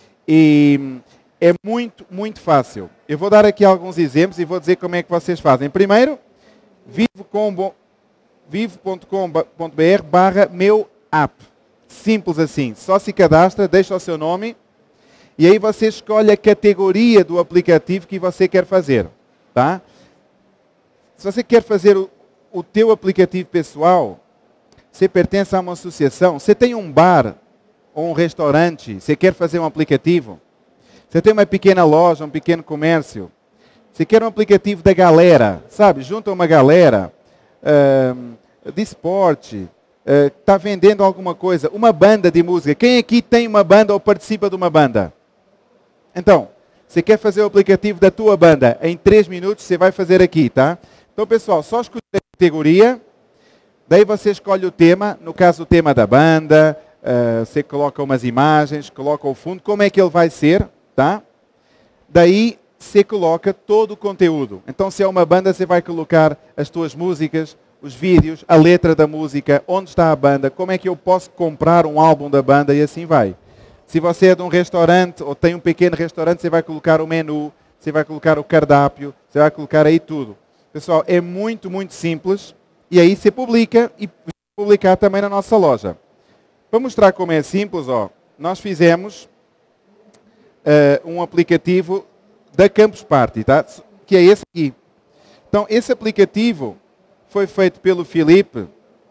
e é muito, muito fácil. Eu vou dar aqui alguns exemplos e vou dizer como é que vocês fazem. Primeiro, vivo ponto com ponto br barra meu app. Simples assim. Só se cadastra, deixa o seu nome e aí você escolhe a categoria do aplicativo que você quer fazer. Tá? Se você quer fazer o, o teu aplicativo pessoal, você pertence a uma associação, você tem um bar ou um restaurante, você quer fazer um aplicativo, você tem uma pequena loja, um pequeno comércio, você quer um aplicativo da galera, sabe? Junta uma galera uh, de esporte, está uh, vendendo alguma coisa, uma banda de música. Quem aqui tem uma banda ou participa de uma banda? Então, você quer fazer o aplicativo da tua banda, em três minutos você vai fazer aqui, tá? Então, pessoal, só escolhe a categoria, daí você escolhe o tema, no caso o tema da banda, uh, você coloca umas imagens, coloca o fundo, como é que ele vai ser, tá? Daí você coloca todo o conteúdo. Então, se é uma banda, você vai colocar as tuas músicas, os vídeos, a letra da música, onde está a banda, como é que eu posso comprar um álbum da banda e assim vai. Se você é de um restaurante ou tem um pequeno restaurante, você vai colocar o menu, você vai colocar o cardápio, você vai colocar aí tudo. Pessoal, é muito, muito simples. E aí você publica e publicar também na nossa loja. Para mostrar como é simples, ó, nós fizemos uh, um aplicativo da Campus Party, tá? Que é esse aqui. Então, esse aplicativo foi feito pelo Filipe.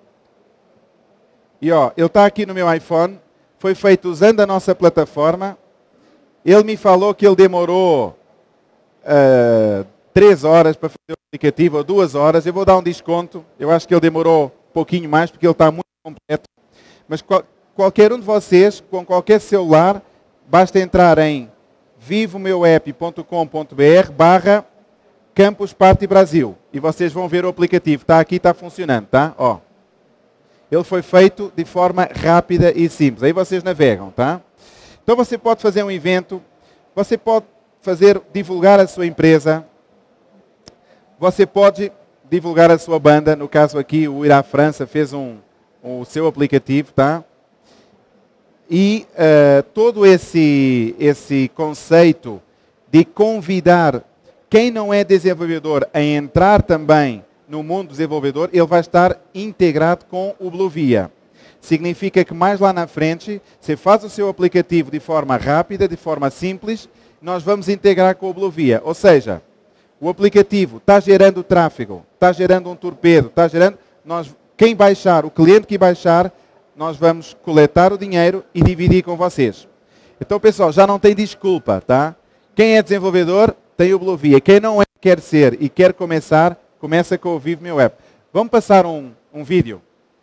E ó, ele está aqui no meu iPhone. Foi feito usando a nossa plataforma. Ele me falou que ele demorou uh, três horas para fazer o aplicativo, ou duas horas. Eu vou dar um desconto. Eu acho que ele demorou um pouquinho mais, porque ele está muito completo. Mas qual, qualquer um de vocês, com qualquer celular, basta entrar em vivo meu app ponto com ponto br barra Campus Party Brasil. E vocês vão ver o aplicativo. Está aqui, está funcionando, tá? Ó. Ele foi feito de forma rápida e simples. Aí vocês navegam, tá? Então você pode fazer um evento, você pode fazer, divulgar a sua empresa, você pode divulgar a sua banda. No caso aqui, o Ir à França fez um, um, o seu aplicativo, tá? E uh, todo esse, esse conceito de convidar quem não é desenvolvedor a entrar também no mundo desenvolvedor, ele vai estar integrado com o Bluevia. Significa que mais lá na frente, você faz o seu aplicativo de forma rápida, de forma simples, nós vamos integrar com o Bluevia. Ou seja, o aplicativo está gerando tráfego, está gerando um torpedo, está gerando... Nós, quem baixar, o cliente que baixar, nós vamos coletar o dinheiro e dividir com vocês. Então, pessoal, já não tem desculpa, tá? Quem é desenvolvedor, tem o Bluevia. Quem não é, quer ser e quer começar, começa com o Vive Meu App. Vamos passar um, um vídeo.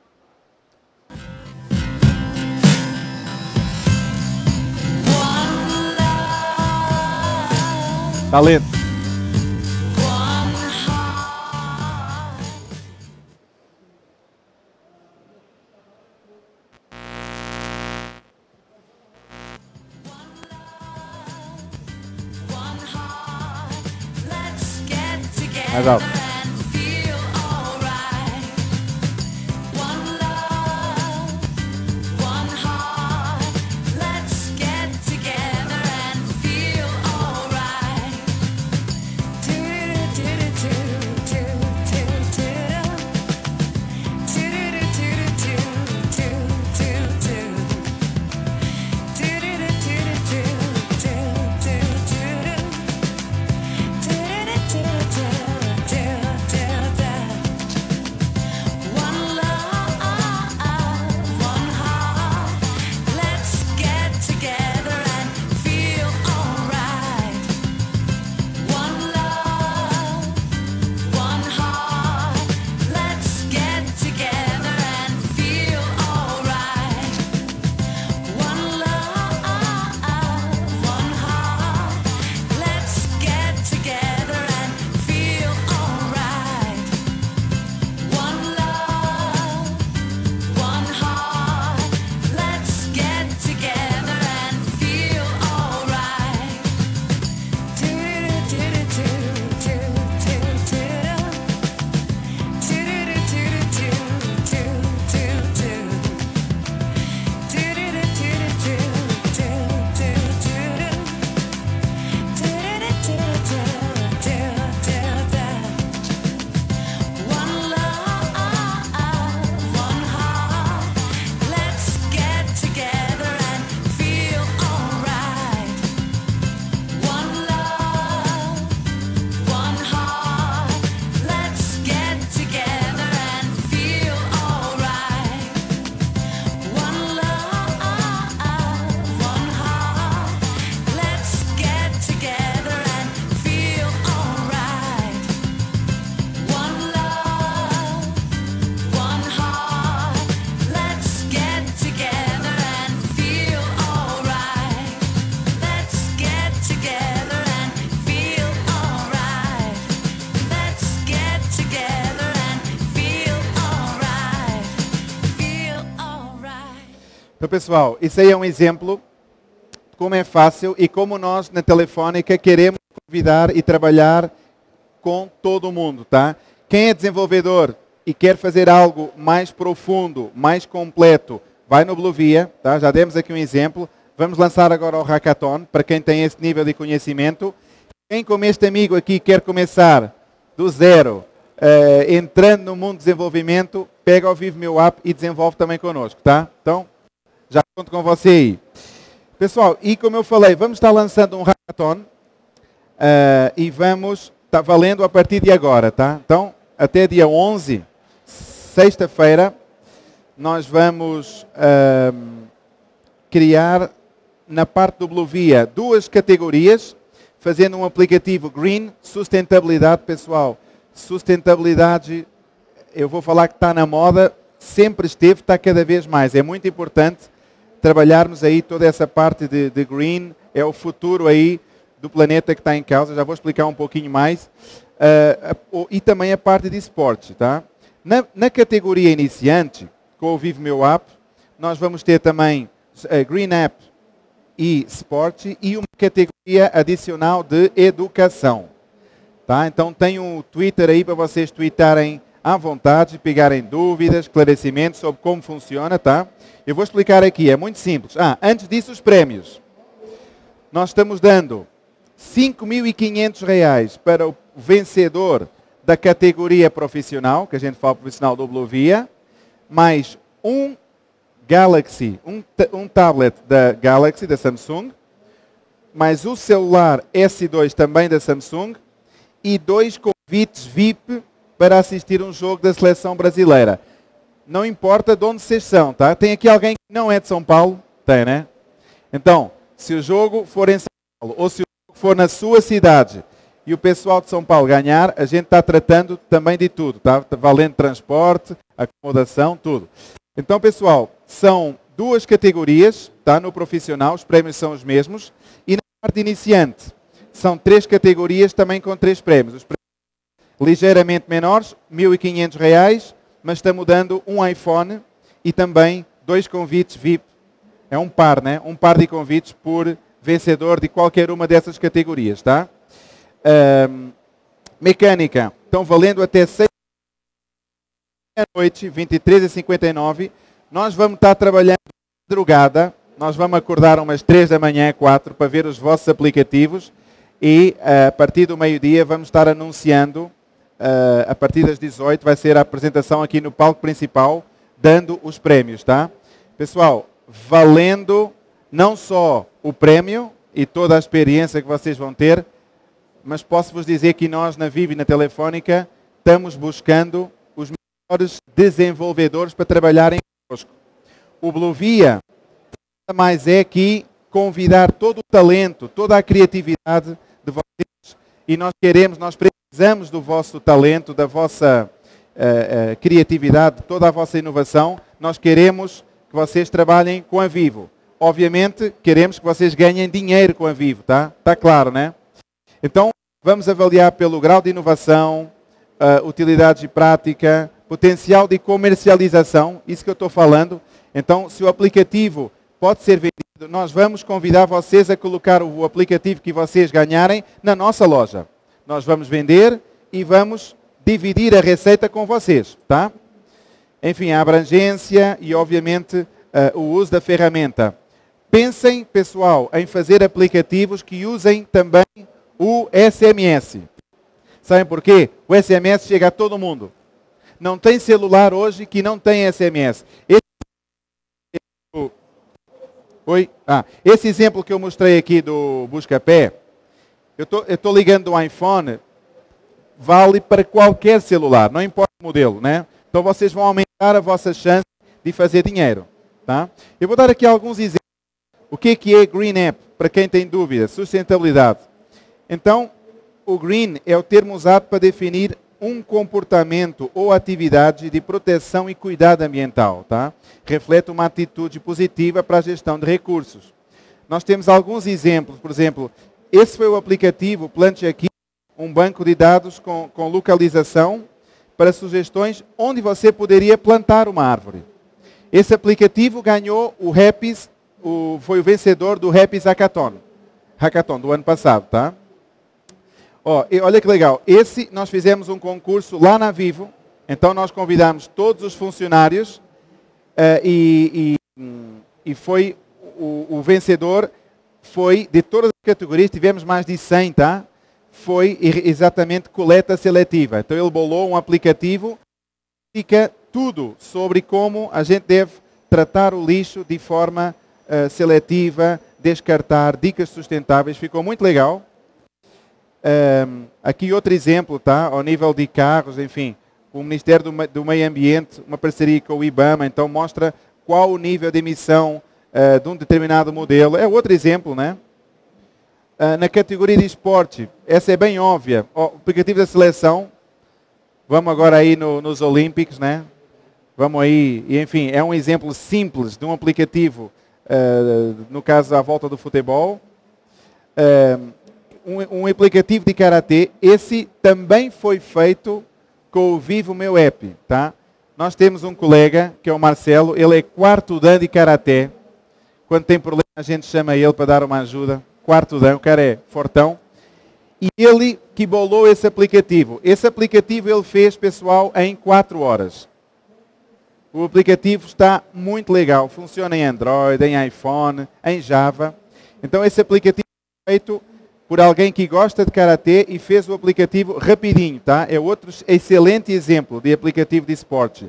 Talento. Mais alto. Então, pessoal, isso aí é um exemplo de como é fácil e como nós, na Telefónica, queremos convidar e trabalhar com todo mundo, tá? Quem é desenvolvedor e quer fazer algo mais profundo, mais completo, vai no Bluevia, tá? Já demos aqui um exemplo. Vamos lançar agora o Hackathon, para quem tem esse nível de conhecimento. Quem, como este amigo aqui, quer começar do zero, uh, entrando no mundo de desenvolvimento, pega o Vive Meu App e desenvolve também connosco, tá? Então, já conto com você aí. Pessoal, e como eu falei, vamos estar lançando um Hackathon uh, e vamos estar valendo a partir de agora, tá? Então, até dia onze, sexta-feira, nós vamos uh, criar na parte do Bluevia duas categorias, fazendo um aplicativo Green, sustentabilidade, pessoal. Sustentabilidade, eu vou falar que está na moda, sempre esteve, está cada vez mais. É muito importante trabalharmos aí toda essa parte de, de Green, é o futuro aí do planeta que está em causa, já vou explicar um pouquinho mais. Uh, e também a parte de esportes, tá? Na, na categoria iniciante, com o Vive Meu App, nós vamos ter também uh, Green App e Sport e uma categoria adicional de educação. Tá? Então tem um Twitter aí para vocês tweetarem à vontade, pegarem dúvidas, esclarecimentos sobre como funciona, tá? Eu vou explicar aqui, é muito simples. Ah, antes disso, os prémios. Nós estamos dando cinco mil e quinhentos reais para o vencedor da categoria profissional, que a gente fala profissional do Blovia, mais um Galaxy, um, um tablet da Galaxy, da Samsung, mais o celular S dois também da Samsung e dois convites V I P para assistir um jogo da seleção brasileira. Não importa de onde vocês são, tá? Tem aqui alguém que não é de São Paulo? Tem, né? Então, se o jogo for em São Paulo ou se o jogo for na sua cidade e o pessoal de São Paulo ganhar, a gente está tratando também de tudo, tá? Valendo transporte, acomodação, tudo. Então, pessoal, são duas categorias, tá? No profissional, os prémios são os mesmos. E na parte iniciante, são três categorias também com três prémios. Os prémios ligeiramente menores, mil e quinhentos reais, mas estamos dando um iPhone e também dois convites V I P. É um par, né? Um par de convites por vencedor de qualquer uma dessas categorias, tá? Um, mecânica, estão valendo até seis da noite, vinte e três e cinquenta e nove. Nós vamos estar trabalhando de madrugada. Nós vamos acordar umas três da manhã, quatro, para ver os vossos aplicativos. E uh, a partir do meio-dia vamos estar anunciando, uh, a partir das dezoito, vai ser a apresentação aqui no palco principal, dando os prémios, tá? Pessoal, valendo não só o prémio e toda a experiência que vocês vão ter, mas posso-vos dizer que nós, na Vivo e na Telefónica, estamos buscando os melhores desenvolvedores para trabalharem connosco. O Blovia mais é que convidar todo o talento, toda a criatividade de vocês. E nós queremos, nós precisamos do vosso talento, da vossa uh, uh, criatividade, toda a vossa inovação. Nós queremos que vocês trabalhem com a Vivo. Obviamente, queremos que vocês ganhem dinheiro com a Vivo, tá? Está claro, né? Então, vamos avaliar pelo grau de inovação, uh, utilidade de prática, potencial de comercialização, isso que eu estou falando. Então, se o aplicativo pode ser vendido, nós vamos convidar vocês a colocar o aplicativo que vocês ganharem na nossa loja. Nós vamos vender e vamos dividir a receita com vocês, tá? Enfim, a abrangência e, obviamente, uh, o uso da ferramenta. Pensem, pessoal, em fazer aplicativos que usem também o S M S. Sabem porquê? O S M S chega a todo mundo. Não tem celular hoje que não tem S M S. Esse, Oi? Ah, esse exemplo que eu mostrei aqui do Buscapé, eu estou ligando do iPhone, vale para qualquer celular, não importa o modelo, né? Então vocês vão aumentar a vossa chance de fazer dinheiro, tá? Eu vou dar aqui alguns exemplos. O que é que é Green App? Para quem tem dúvida, sustentabilidade. Então, o Green é o termo usado para definir um comportamento ou atividade de proteção e cuidado ambiental, tá? Reflete uma atitude positiva para a gestão de recursos. Nós temos alguns exemplos, por exemplo, esse foi o aplicativo Plante Aqui, um banco de dados com, com localização para sugestões onde você poderia plantar uma árvore. Esse aplicativo ganhou o Happys, o, foi o vencedor do Happys Hackathon, Hackathon do ano passado, tá? Ó, e olha que legal, esse nós fizemos um concurso lá na Vivo, então nós convidamos todos os funcionários uh, e, e, e foi o, o vencedor, foi de todas as categorias, tivemos mais de cem, tá? Foi exatamente coleta seletiva. Então ele bolou um aplicativo que explica tudo sobre como a gente deve tratar o lixo de forma uh, seletiva, descartar, dicas sustentáveis, ficou muito legal. Um, aqui outro exemplo, tá? Ao nível de carros, enfim, o Ministério do, do Meio Ambiente, uma parceria com o IBAMA, então mostra qual o nível de emissão uh, de um determinado modelo. É outro exemplo, né? Uh, na categoria de esporte, essa é bem óbvia. O aplicativo da seleção, vamos agora aí no, nos Olímpicos, né? Vamos aí, e, enfim, é um exemplo simples de um aplicativo, uh, no caso, à volta do futebol. Uh, Um, um aplicativo de Karatê, esse também foi feito com o Vivo Meu App, tá? Nós temos um colega, que é o Marcelo, ele é quarto dan de Karatê. Quando tem problema a gente chama ele para dar uma ajuda. Quarto dan, o cara é fortão. E ele que bolou esse aplicativo. Esse aplicativo ele fez, pessoal, em quatro horas. O aplicativo está muito legal, funciona em Android, em iPhone, em Java. Então esse aplicativo é feito por alguém que gosta de Karatê e fez o aplicativo rapidinho, tá? É outro excelente exemplo de aplicativo de esporte.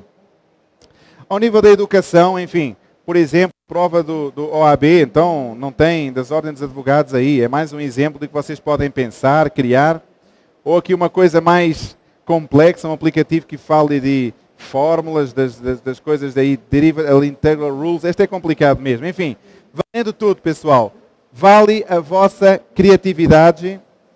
Ao nível da educação, enfim, por exemplo, prova do, do O A B, então não tem das ordens dos advogados aí, é mais um exemplo de que vocês podem pensar, criar. Ou aqui uma coisa mais complexa, um aplicativo que fale de fórmulas, das, das, das coisas daí, Derivative Integral Rules, este é complicado mesmo. Enfim, valendo tudo, pessoal. Vale a vossa criatividade.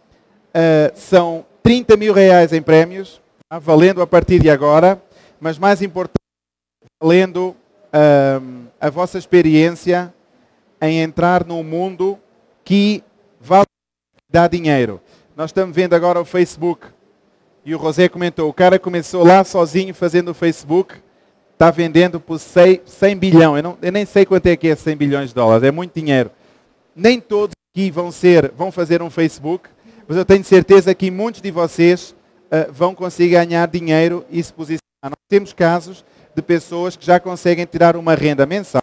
Uh, são trinta mil reais em prémios, tá? Valendo a partir de agora. Mas mais importante, valendo uh, a vossa experiência em entrar num mundo que vale dar dinheiro. Nós estamos vendo agora o Facebook. E o José comentou, o cara começou lá sozinho fazendo o Facebook, está vendendo por cem bilhões. Eu, não, eu nem sei quanto é que é cem bilhões de dólares, é muito dinheiro. Nem todos aqui vão, ser, vão fazer um Facebook, mas eu tenho certeza que muitos de vocês uh, vão conseguir ganhar dinheiro e se posicionar. Nós temos casos de pessoas que já conseguem tirar uma renda mensal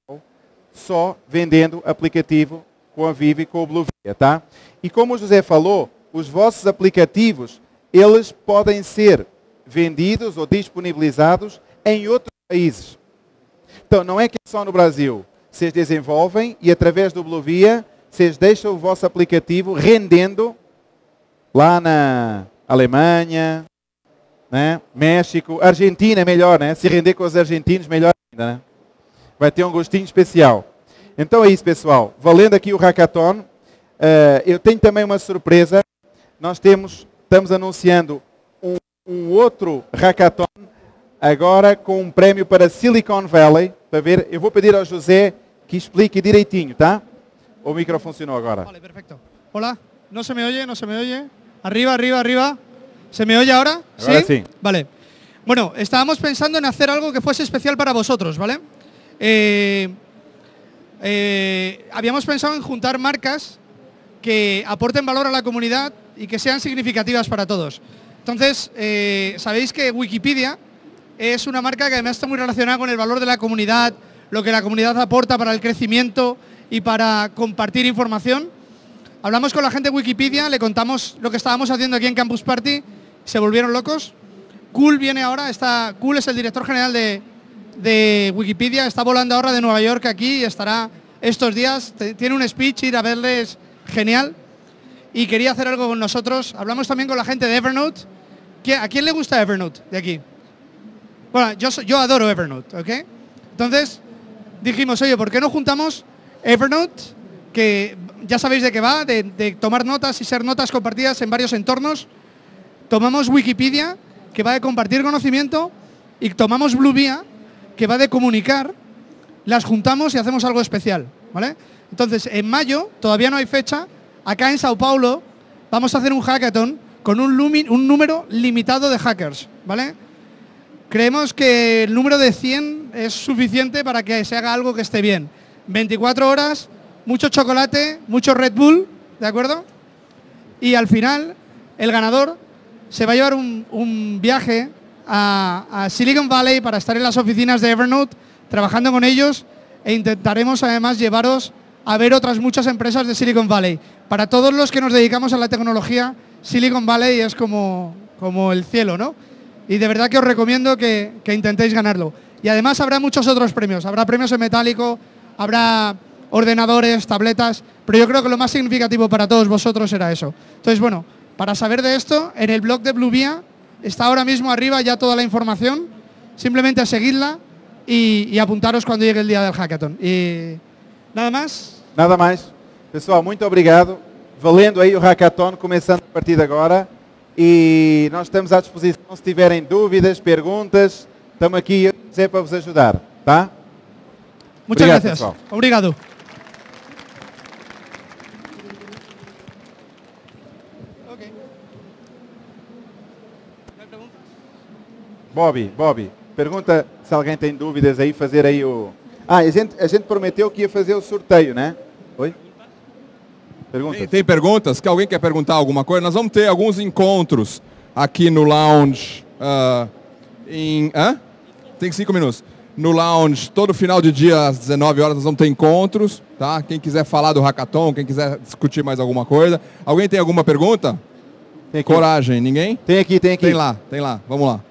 só vendendo aplicativo com a Vivo e com o Bluevia, tá? E como o José falou, os vossos aplicativos eles podem ser vendidos ou disponibilizados em outros países. Então, não é que é só no Brasil. Vocês desenvolvem e, através do Bluevia, vocês deixam o vosso aplicativo rendendo lá na Alemanha, né? México, Argentina é melhor, né? Se render com os argentinos, melhor ainda, né? Vai ter um gostinho especial. Então é isso, pessoal. Valendo aqui o Hackathon, uh, eu tenho também uma surpresa. Nós temos... Estamos anunciando um, um outro hackathon agora com um prémio para Silicon Valley. Para ver, eu vou pedir ao José que explique direitinho, tá? O micro funcionou agora. Vale, perfecto. Hola, ¿no se me oye? ¿No se me oye? Arriba, arriba, arriba. ¿Se me oye ahora? Ahora sí. sí. Vale. Bueno, estábamos pensando en hacer algo que fuese especial para vosotros, ¿vale? Eh, eh, habíamos pensado en juntar marcas que aporten valor a la comunidad y que sean significativas para todos. Entonces, eh, sabéis que Wikipedia es una marca que además está muy relacionada con el valor de la comunidad, lo que la comunidad aporta para el crecimiento y para compartir información. Hablamos con la gente de Wikipedia, le contamos lo que estábamos haciendo aquí en Campus Party, se volvieron locos. Cool viene ahora, está, Cool es el director general de, de Wikipedia, está volando ahora de Nueva York aquí y estará estos días, tiene un speech, ir a verles, genial. Y quería hacer algo con nosotros. Hablamos también con la gente de Evernote. ¿A quién le gusta Evernote de aquí? Bueno, yo, yo adoro Evernote, ¿ok? Entonces dijimos, oye, ¿por qué no juntamos Evernote, que ya sabéis de qué va, de, de tomar notas y ser notas compartidas en varios entornos? Tomamos Wikipedia, que va de compartir conocimiento, y tomamos Bluevia, que va de comunicar, las juntamos y hacemos algo especial, ¿vale? Entonces, en mayo, todavía no hay fecha, acá en Sao Paulo vamos a hacer un hackathon con un, lumi, un número limitado de hackers, ¿vale? Creemos que el número de cien es suficiente para que se haga algo que esté bien. veinticuatro horas, mucho chocolate, mucho Red Bull, ¿de acuerdo? Y al final, el ganador se va a llevar un, un viaje a, a Silicon Valley para estar en las oficinas de Evernote, trabajando con ellos, e intentaremos además llevaros a ver otras muchas empresas de Silicon Valley. Para todos los que nos dedicamos a la tecnología, Silicon Valley es como, como el cielo, ¿no? Y de verdad que os recomiendo que, que intentéis ganarlo. Y además habrá muchos otros premios. Habrá premios en metálico, habrá ordenadores, tabletas, pero yo creo que lo más significativo para todos vosotros era eso. Entonces, bueno, para saber de esto, en el blog de Bluevia está ahora mismo arriba ya toda la información. Simplemente a seguirla y, y apuntaros cuando llegue el día del hackathon. Y nada más. Nada mais. Pessoal, muito obrigado. Valendo aí o hackathon, começando a partir de agora. E nós estamos à disposição, se tiverem dúvidas, perguntas, estamos aqui para vos ajudar, tá? Muchas obrigado, gracias. Pessoal. Obrigado. Bobby, Bobby, pergunta se alguém tem dúvidas aí, fazer aí o... Ah, a gente, a gente prometeu que ia fazer o sorteio, né? Oi? Pergunta. Tem, tem perguntas? Que alguém quer perguntar alguma coisa? Nós vamos ter alguns encontros aqui no lounge. Uh, em, hã? Tem cinco minutos. no lounge, todo final de dia às dezenove horas nós vamos ter encontros, tá? Quem quiser falar do Hackathon, quem quiser discutir mais alguma coisa. Alguém tem alguma pergunta? Tem aqui. Coragem, ninguém? Tem aqui, tem aqui. Tem lá, tem lá, vamos lá.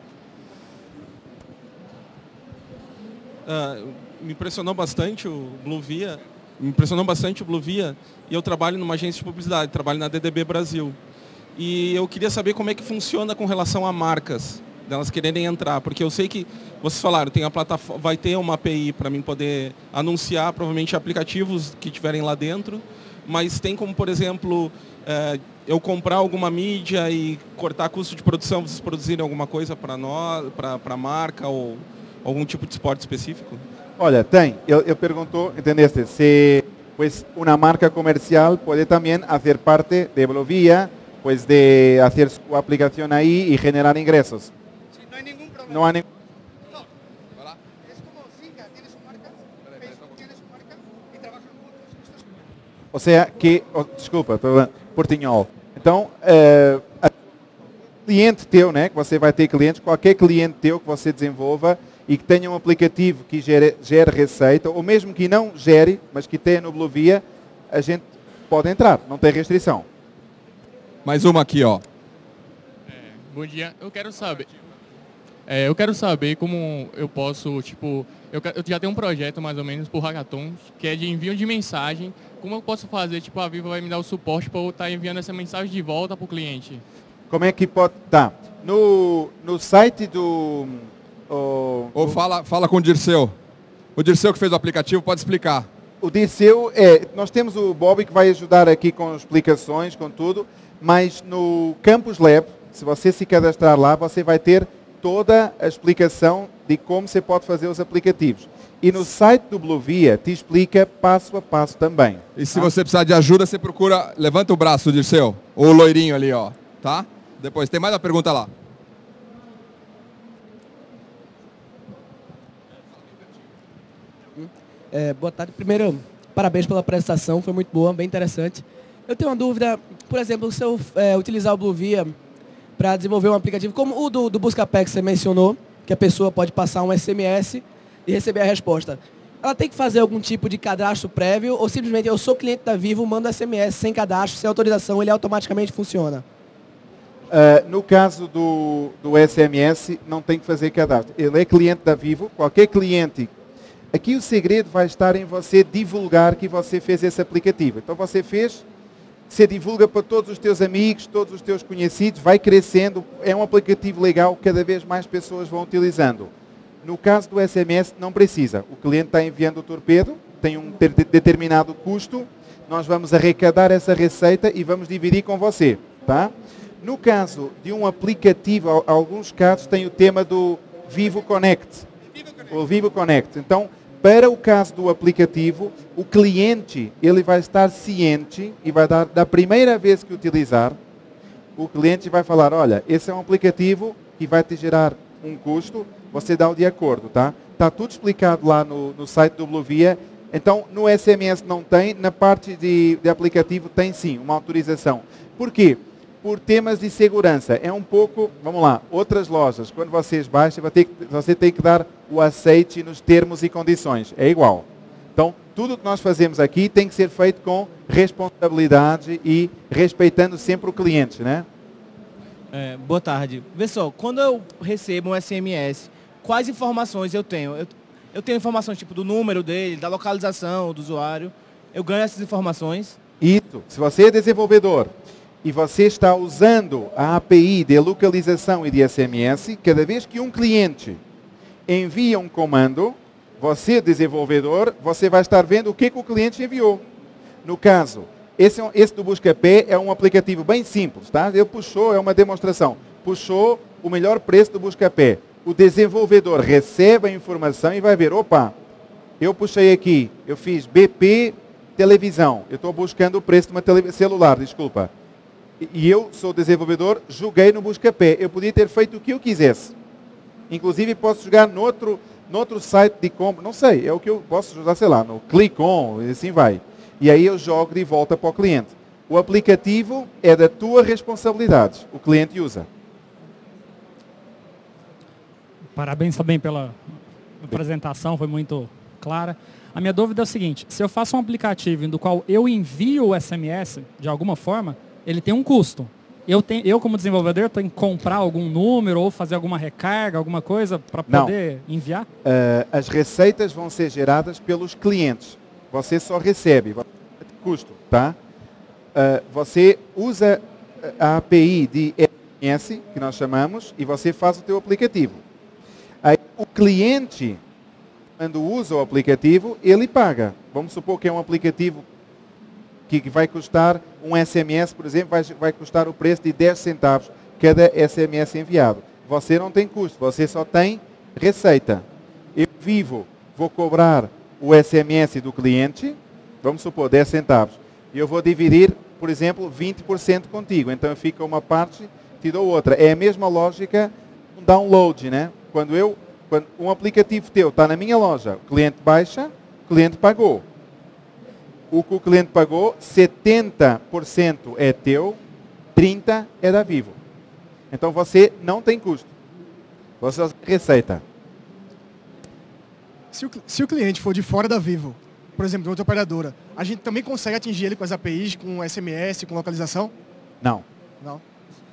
Uh, me impressionou bastante o Bluevia, me impressionou bastante o Bluevia, e eu trabalho numa agência de publicidade, trabalho na D D B Brasil. E eu queria saber como é que funciona com relação a marcas, delas quererem entrar, porque eu sei que vocês falaram, tem a plataforma, vai ter uma A P I para mim poder anunciar, provavelmente aplicativos que tiverem lá dentro, mas tem como, por exemplo, é, eu comprar alguma mídia e cortar custo de produção, vocês produzirem alguma coisa para nós, para a marca ou algum tipo de esporte específico? Olha, tem. Ele, ele perguntou, entendeste, se pues, una marca comercial puede también hacer parte de Bluevia, pues de hacer su aplicación ahí y generar ingresos. Sí, no hay ningún problema. No hay ningún No. Es como Zynga, tiene su marca, Facebook tiene su marca y trabajan juntos. Esto es... Ou seja, que... Oh, desculpa, tô, portinhol. Então, uh, cliente teu, né, que você vai ter clientes, qualquer cliente teu que você desenvolva e que tenha um aplicativo que gere, gere receita, ou mesmo que não gere, mas que tenha no Bluevia, a gente pode entrar, não tem restrição. Mais uma aqui, ó. É, bom dia, eu quero saber... É, eu quero saber como eu posso, tipo... Eu, eu já tenho um projeto, mais ou menos, por Hackathon, que é de envio de mensagem. Como eu posso fazer, tipo, a Vivo vai me dar o suporte para eu estar enviando essa mensagem de volta para o cliente? Como é que pode... Tá. No, no site do... O, Ou fala, fala com o Dirceu. O Dirceu que fez o aplicativo pode explicar. O Dirceu, é, nós temos o Bobby que vai ajudar aqui com explicações, com tudo, mas no Campus Lab, se você se cadastrar lá, você vai ter toda a explicação de como você pode fazer os aplicativos. E no site do Bluevia te explica passo a passo também. E se tá? você precisar de ajuda, você procura... Levanta o braço, Dirceu. Ou o loirinho ali, ó. Tá? Depois, tem mais uma pergunta lá. É, boa tarde. Primeiro, parabéns pela apresentação, foi muito boa, bem interessante. Eu tenho uma dúvida, por exemplo, se eu é, utilizar o Bluevia para desenvolver um aplicativo, como o do, do Buscapé que você mencionou, que a pessoa pode passar um S M S e receber a resposta. Ela tem que fazer algum tipo de cadastro prévio ou simplesmente eu sou cliente da Vivo, mando S M S sem cadastro, sem autorização, ele automaticamente funciona? Uh, no caso do, do S M S, não tem que fazer cadastro. Ele é cliente da Vivo, qualquer cliente. Aqui o segredo vai estar em você divulgar que você fez esse aplicativo. Então você fez, você divulga para todos os teus amigos, todos os teus conhecidos, vai crescendo, é um aplicativo legal, cada vez mais pessoas vão utilizando. No caso do S M S, não precisa. O cliente está enviando o torpedo, tem um determinado custo, nós vamos arrecadar essa receita e vamos dividir com você. Tá? No caso de um aplicativo, alguns casos tem o tema do Vivo Connect. O Vivo Connect. Então, para o caso do aplicativo, o cliente ele vai estar ciente e vai dar, da primeira vez que utilizar, o cliente vai falar, olha, esse é um aplicativo que vai te gerar um custo, você dá o de acordo, tá? Está tudo explicado lá no, no site do Bluevia. Então, no S M S não tem, na parte de, de aplicativo tem sim, uma autorização. Por quê? Por temas de segurança. É um pouco, vamos lá, outras lojas, quando vocês baixam, ter que, você tem que dar o aceite nos termos e condições. É igual. Então, tudo que nós fazemos aqui tem que ser feito com responsabilidade e respeitando sempre o cliente, né? É, boa tarde. Pessoal, quando eu recebo um S M S, quais informações eu tenho? Eu, eu tenho informações tipo do número dele, da localização do usuário. Eu ganho essas informações? Isso. Se você é desenvolvedor e você está usando a A P I de localização e de S M S, cada vez que um cliente envia um comando, você, desenvolvedor, você vai estar vendo o que, que o cliente enviou. No caso, esse, esse do Buscapé é um aplicativo bem simples, tá? Ele puxou, é uma demonstração, puxou o melhor preço do Buscapé. O desenvolvedor recebe a informação e vai ver, opa, eu puxei aqui, eu fiz B P televisão, eu estou buscando o preço de uma tele, celular, desculpa. E eu sou desenvolvedor, joguei no Buscapé. Eu podia ter feito o que eu quisesse. Inclusive, posso jogar noutro, noutro site de compra. Não sei, é o que eu posso jogar, sei lá, no Click-On, e assim vai. E aí eu jogo de volta para o cliente. O aplicativo é da tua responsabilidade. O cliente usa. Parabéns também pela apresentação, foi muito clara. A minha dúvida é o seguinte, se eu faço um aplicativo do qual eu envio o S M S, de alguma forma, ele tem um custo. Eu, tenho, eu como desenvolvedor, tenho que comprar algum número ou fazer alguma recarga, alguma coisa para poder Não. enviar? Uh, as receitas vão ser geradas pelos clientes. Você só recebe, você não tem custo, tá? Uh, você usa a A P I de S M S, que nós chamamos, e você faz o teu aplicativo. Aí, o cliente, quando usa o aplicativo, ele paga. Vamos supor que é um aplicativo que vai custar, um S M S, por exemplo, vai, vai custar o preço de dez centavos cada S M S enviado. Você não tem custo, você só tem receita. Eu vivo, vou cobrar o S M S do cliente, vamos supor, dez centavos. E eu vou dividir, por exemplo, vinte por cento contigo. Então fica uma parte, te dou outra. É a mesma lógica do download, né? Quando eu, quando um aplicativo teu está na minha loja, o cliente baixa, o cliente pagou. O que o cliente pagou, setenta por cento é teu, trinta por cento é da Vivo. Então você não tem custo. Você só tem receita. Se o, se o cliente for de fora da Vivo, por exemplo, de outra operadora, a gente também consegue atingir ele com as A P Is, com S M S, com localização? Não. Não.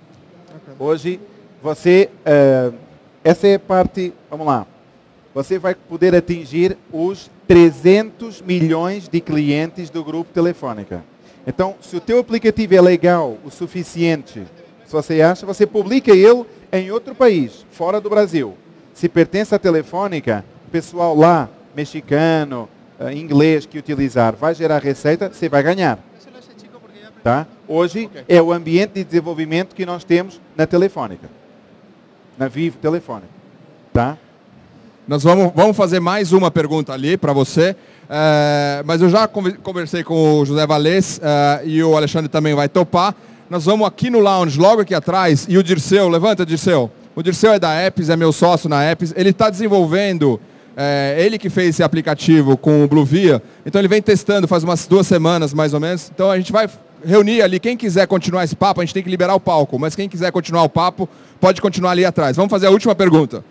Hoje, você... Uh, essa é a parte... Vamos lá. Você vai poder atingir os trezentos milhões de clientes do grupo Telefónica. Então, se o teu aplicativo é legal o suficiente, se você acha, você publica ele em outro país, fora do Brasil. Se pertence à Telefónica, o pessoal lá, mexicano, uh, inglês que utilizar, vai gerar receita, você vai ganhar. Tá? Hoje okay. é o ambiente de desenvolvimento que nós temos na Telefónica. Na Vivo Telefónica. Tá? Nós vamos, vamos fazer mais uma pergunta ali para você, é, mas eu já conversei com o José Valês é, e o Alexandre também vai topar. Nós vamos aqui no lounge, logo aqui atrás, e o Dirceu, levanta Dirceu. O Dirceu é da Apps, é meu sócio na Apps, ele está desenvolvendo, é, ele que fez esse aplicativo com o Bluevia, então ele vem testando faz umas duas semanas mais ou menos, então a gente vai reunir ali, quem quiser continuar esse papo, a gente tem que liberar o palco, mas quem quiser continuar o papo, pode continuar ali atrás. Vamos fazer a última pergunta.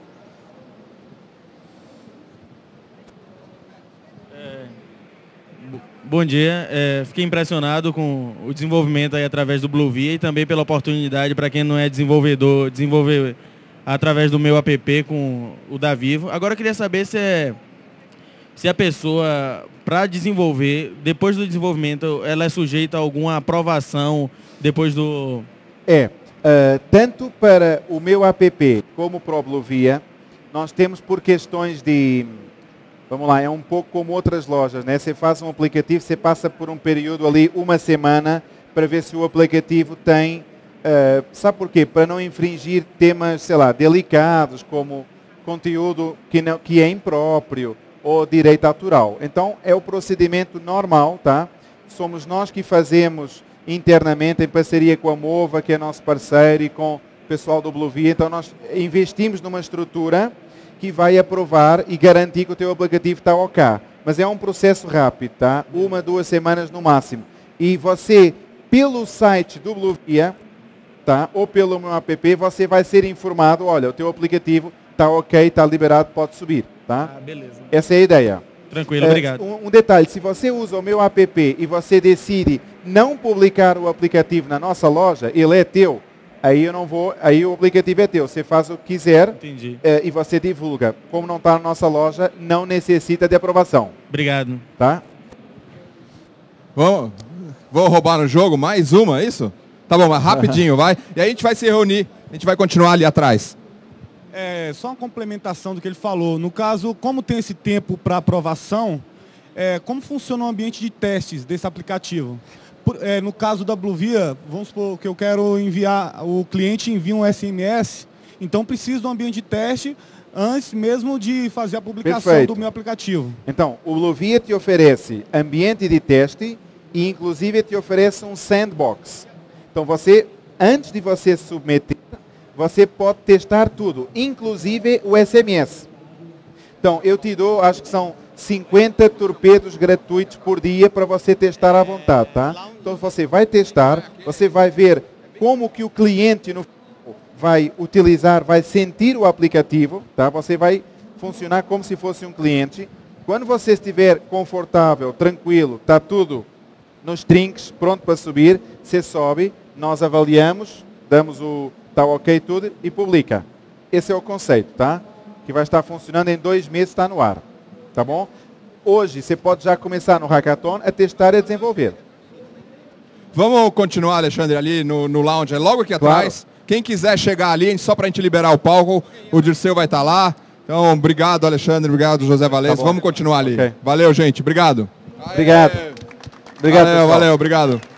Bom dia, é, fiquei impressionado com o desenvolvimento aí através do Bluevia e também pela oportunidade para quem não é desenvolvedor, desenvolver através do meu app com o da Vivo. Agora eu queria saber se, é, se a pessoa, para desenvolver, depois do desenvolvimento, ela é sujeita a alguma aprovação depois do... É, uh, tanto para o meu app como para o Bluevia, nós temos por questões de... Vamos lá, é um pouco como outras lojas, né? Você faz um aplicativo, você passa por um período ali, uma semana, para ver se o aplicativo tem... Uh, sabe por quê? Para não infringir temas, sei lá, delicados, como conteúdo que, não, que é impróprio ou direito autoral. Então, é o procedimento normal, tá? Somos nós que fazemos internamente, em parceria com a Mova, que é nosso parceiro, e com o pessoal do Bluevia. Então, nós investimos numa estrutura que vai aprovar e garantir que o teu aplicativo está ok. Mas é um processo rápido, tá? Uma, duas semanas no máximo. E você, pelo site do Bluevia, tá? Ou pelo meu app, você vai ser informado, olha, o teu aplicativo está ok, está liberado, pode subir, tá? Ah, beleza. Essa é a ideia. Tranquilo, é, obrigado. Um, um detalhe, se você usa o meu app e você decide não publicar o aplicativo na nossa loja, ele é teu. Aí eu não vou, aí o aplicativo é teu. Você faz o que quiser é, e você divulga. Como não está na nossa loja, não necessita de aprovação. Obrigado. Tá? Vamos, vou roubar no jogo mais uma, é isso? Tá bom, mas rapidinho, vai. E aí a gente vai se reunir, a gente vai continuar ali atrás. É, só uma complementação do que ele falou. No caso, como tem esse tempo para aprovação, é, como funciona o ambiente de testes desse aplicativo? É, no caso da Bluevia, vamos supor que eu quero enviar, o cliente envia um S M S, então preciso de um ambiente de teste antes mesmo de fazer a publicação Perfeito. do meu aplicativo. Então, o Bluevia te oferece ambiente de teste e inclusive te oferece um sandbox. Então você, antes de você submeter, você pode testar tudo, inclusive o S M S. Então, eu te dou, acho que são cinquenta torpedos gratuitos por dia para você testar à vontade, tá? Então você vai testar, você vai ver como que o cliente no vai utilizar, vai sentir o aplicativo, tá? Você vai funcionar como se fosse um cliente. Quando você estiver confortável, tranquilo, está tudo nos trinques, pronto para subir, você sobe, nós avaliamos, damos o tá ok tudo e publica. Esse é o conceito, tá? Que vai estar funcionando em dois meses, está no ar. Tá bom? Hoje você pode já começar no Hackathon a testar e a desenvolver. Vamos continuar, Alexandre, ali no, no lounge, logo aqui atrás. Claro. Quem quiser chegar ali, só para a gente liberar o palco, o Dirceu vai estar lá. Então, obrigado, Alexandre, obrigado, José Valença. Tá Vamos continuar ali. Okay. Valeu, gente. Obrigado. Obrigado. Aê. Obrigado, valeu, pessoal. valeu, obrigado.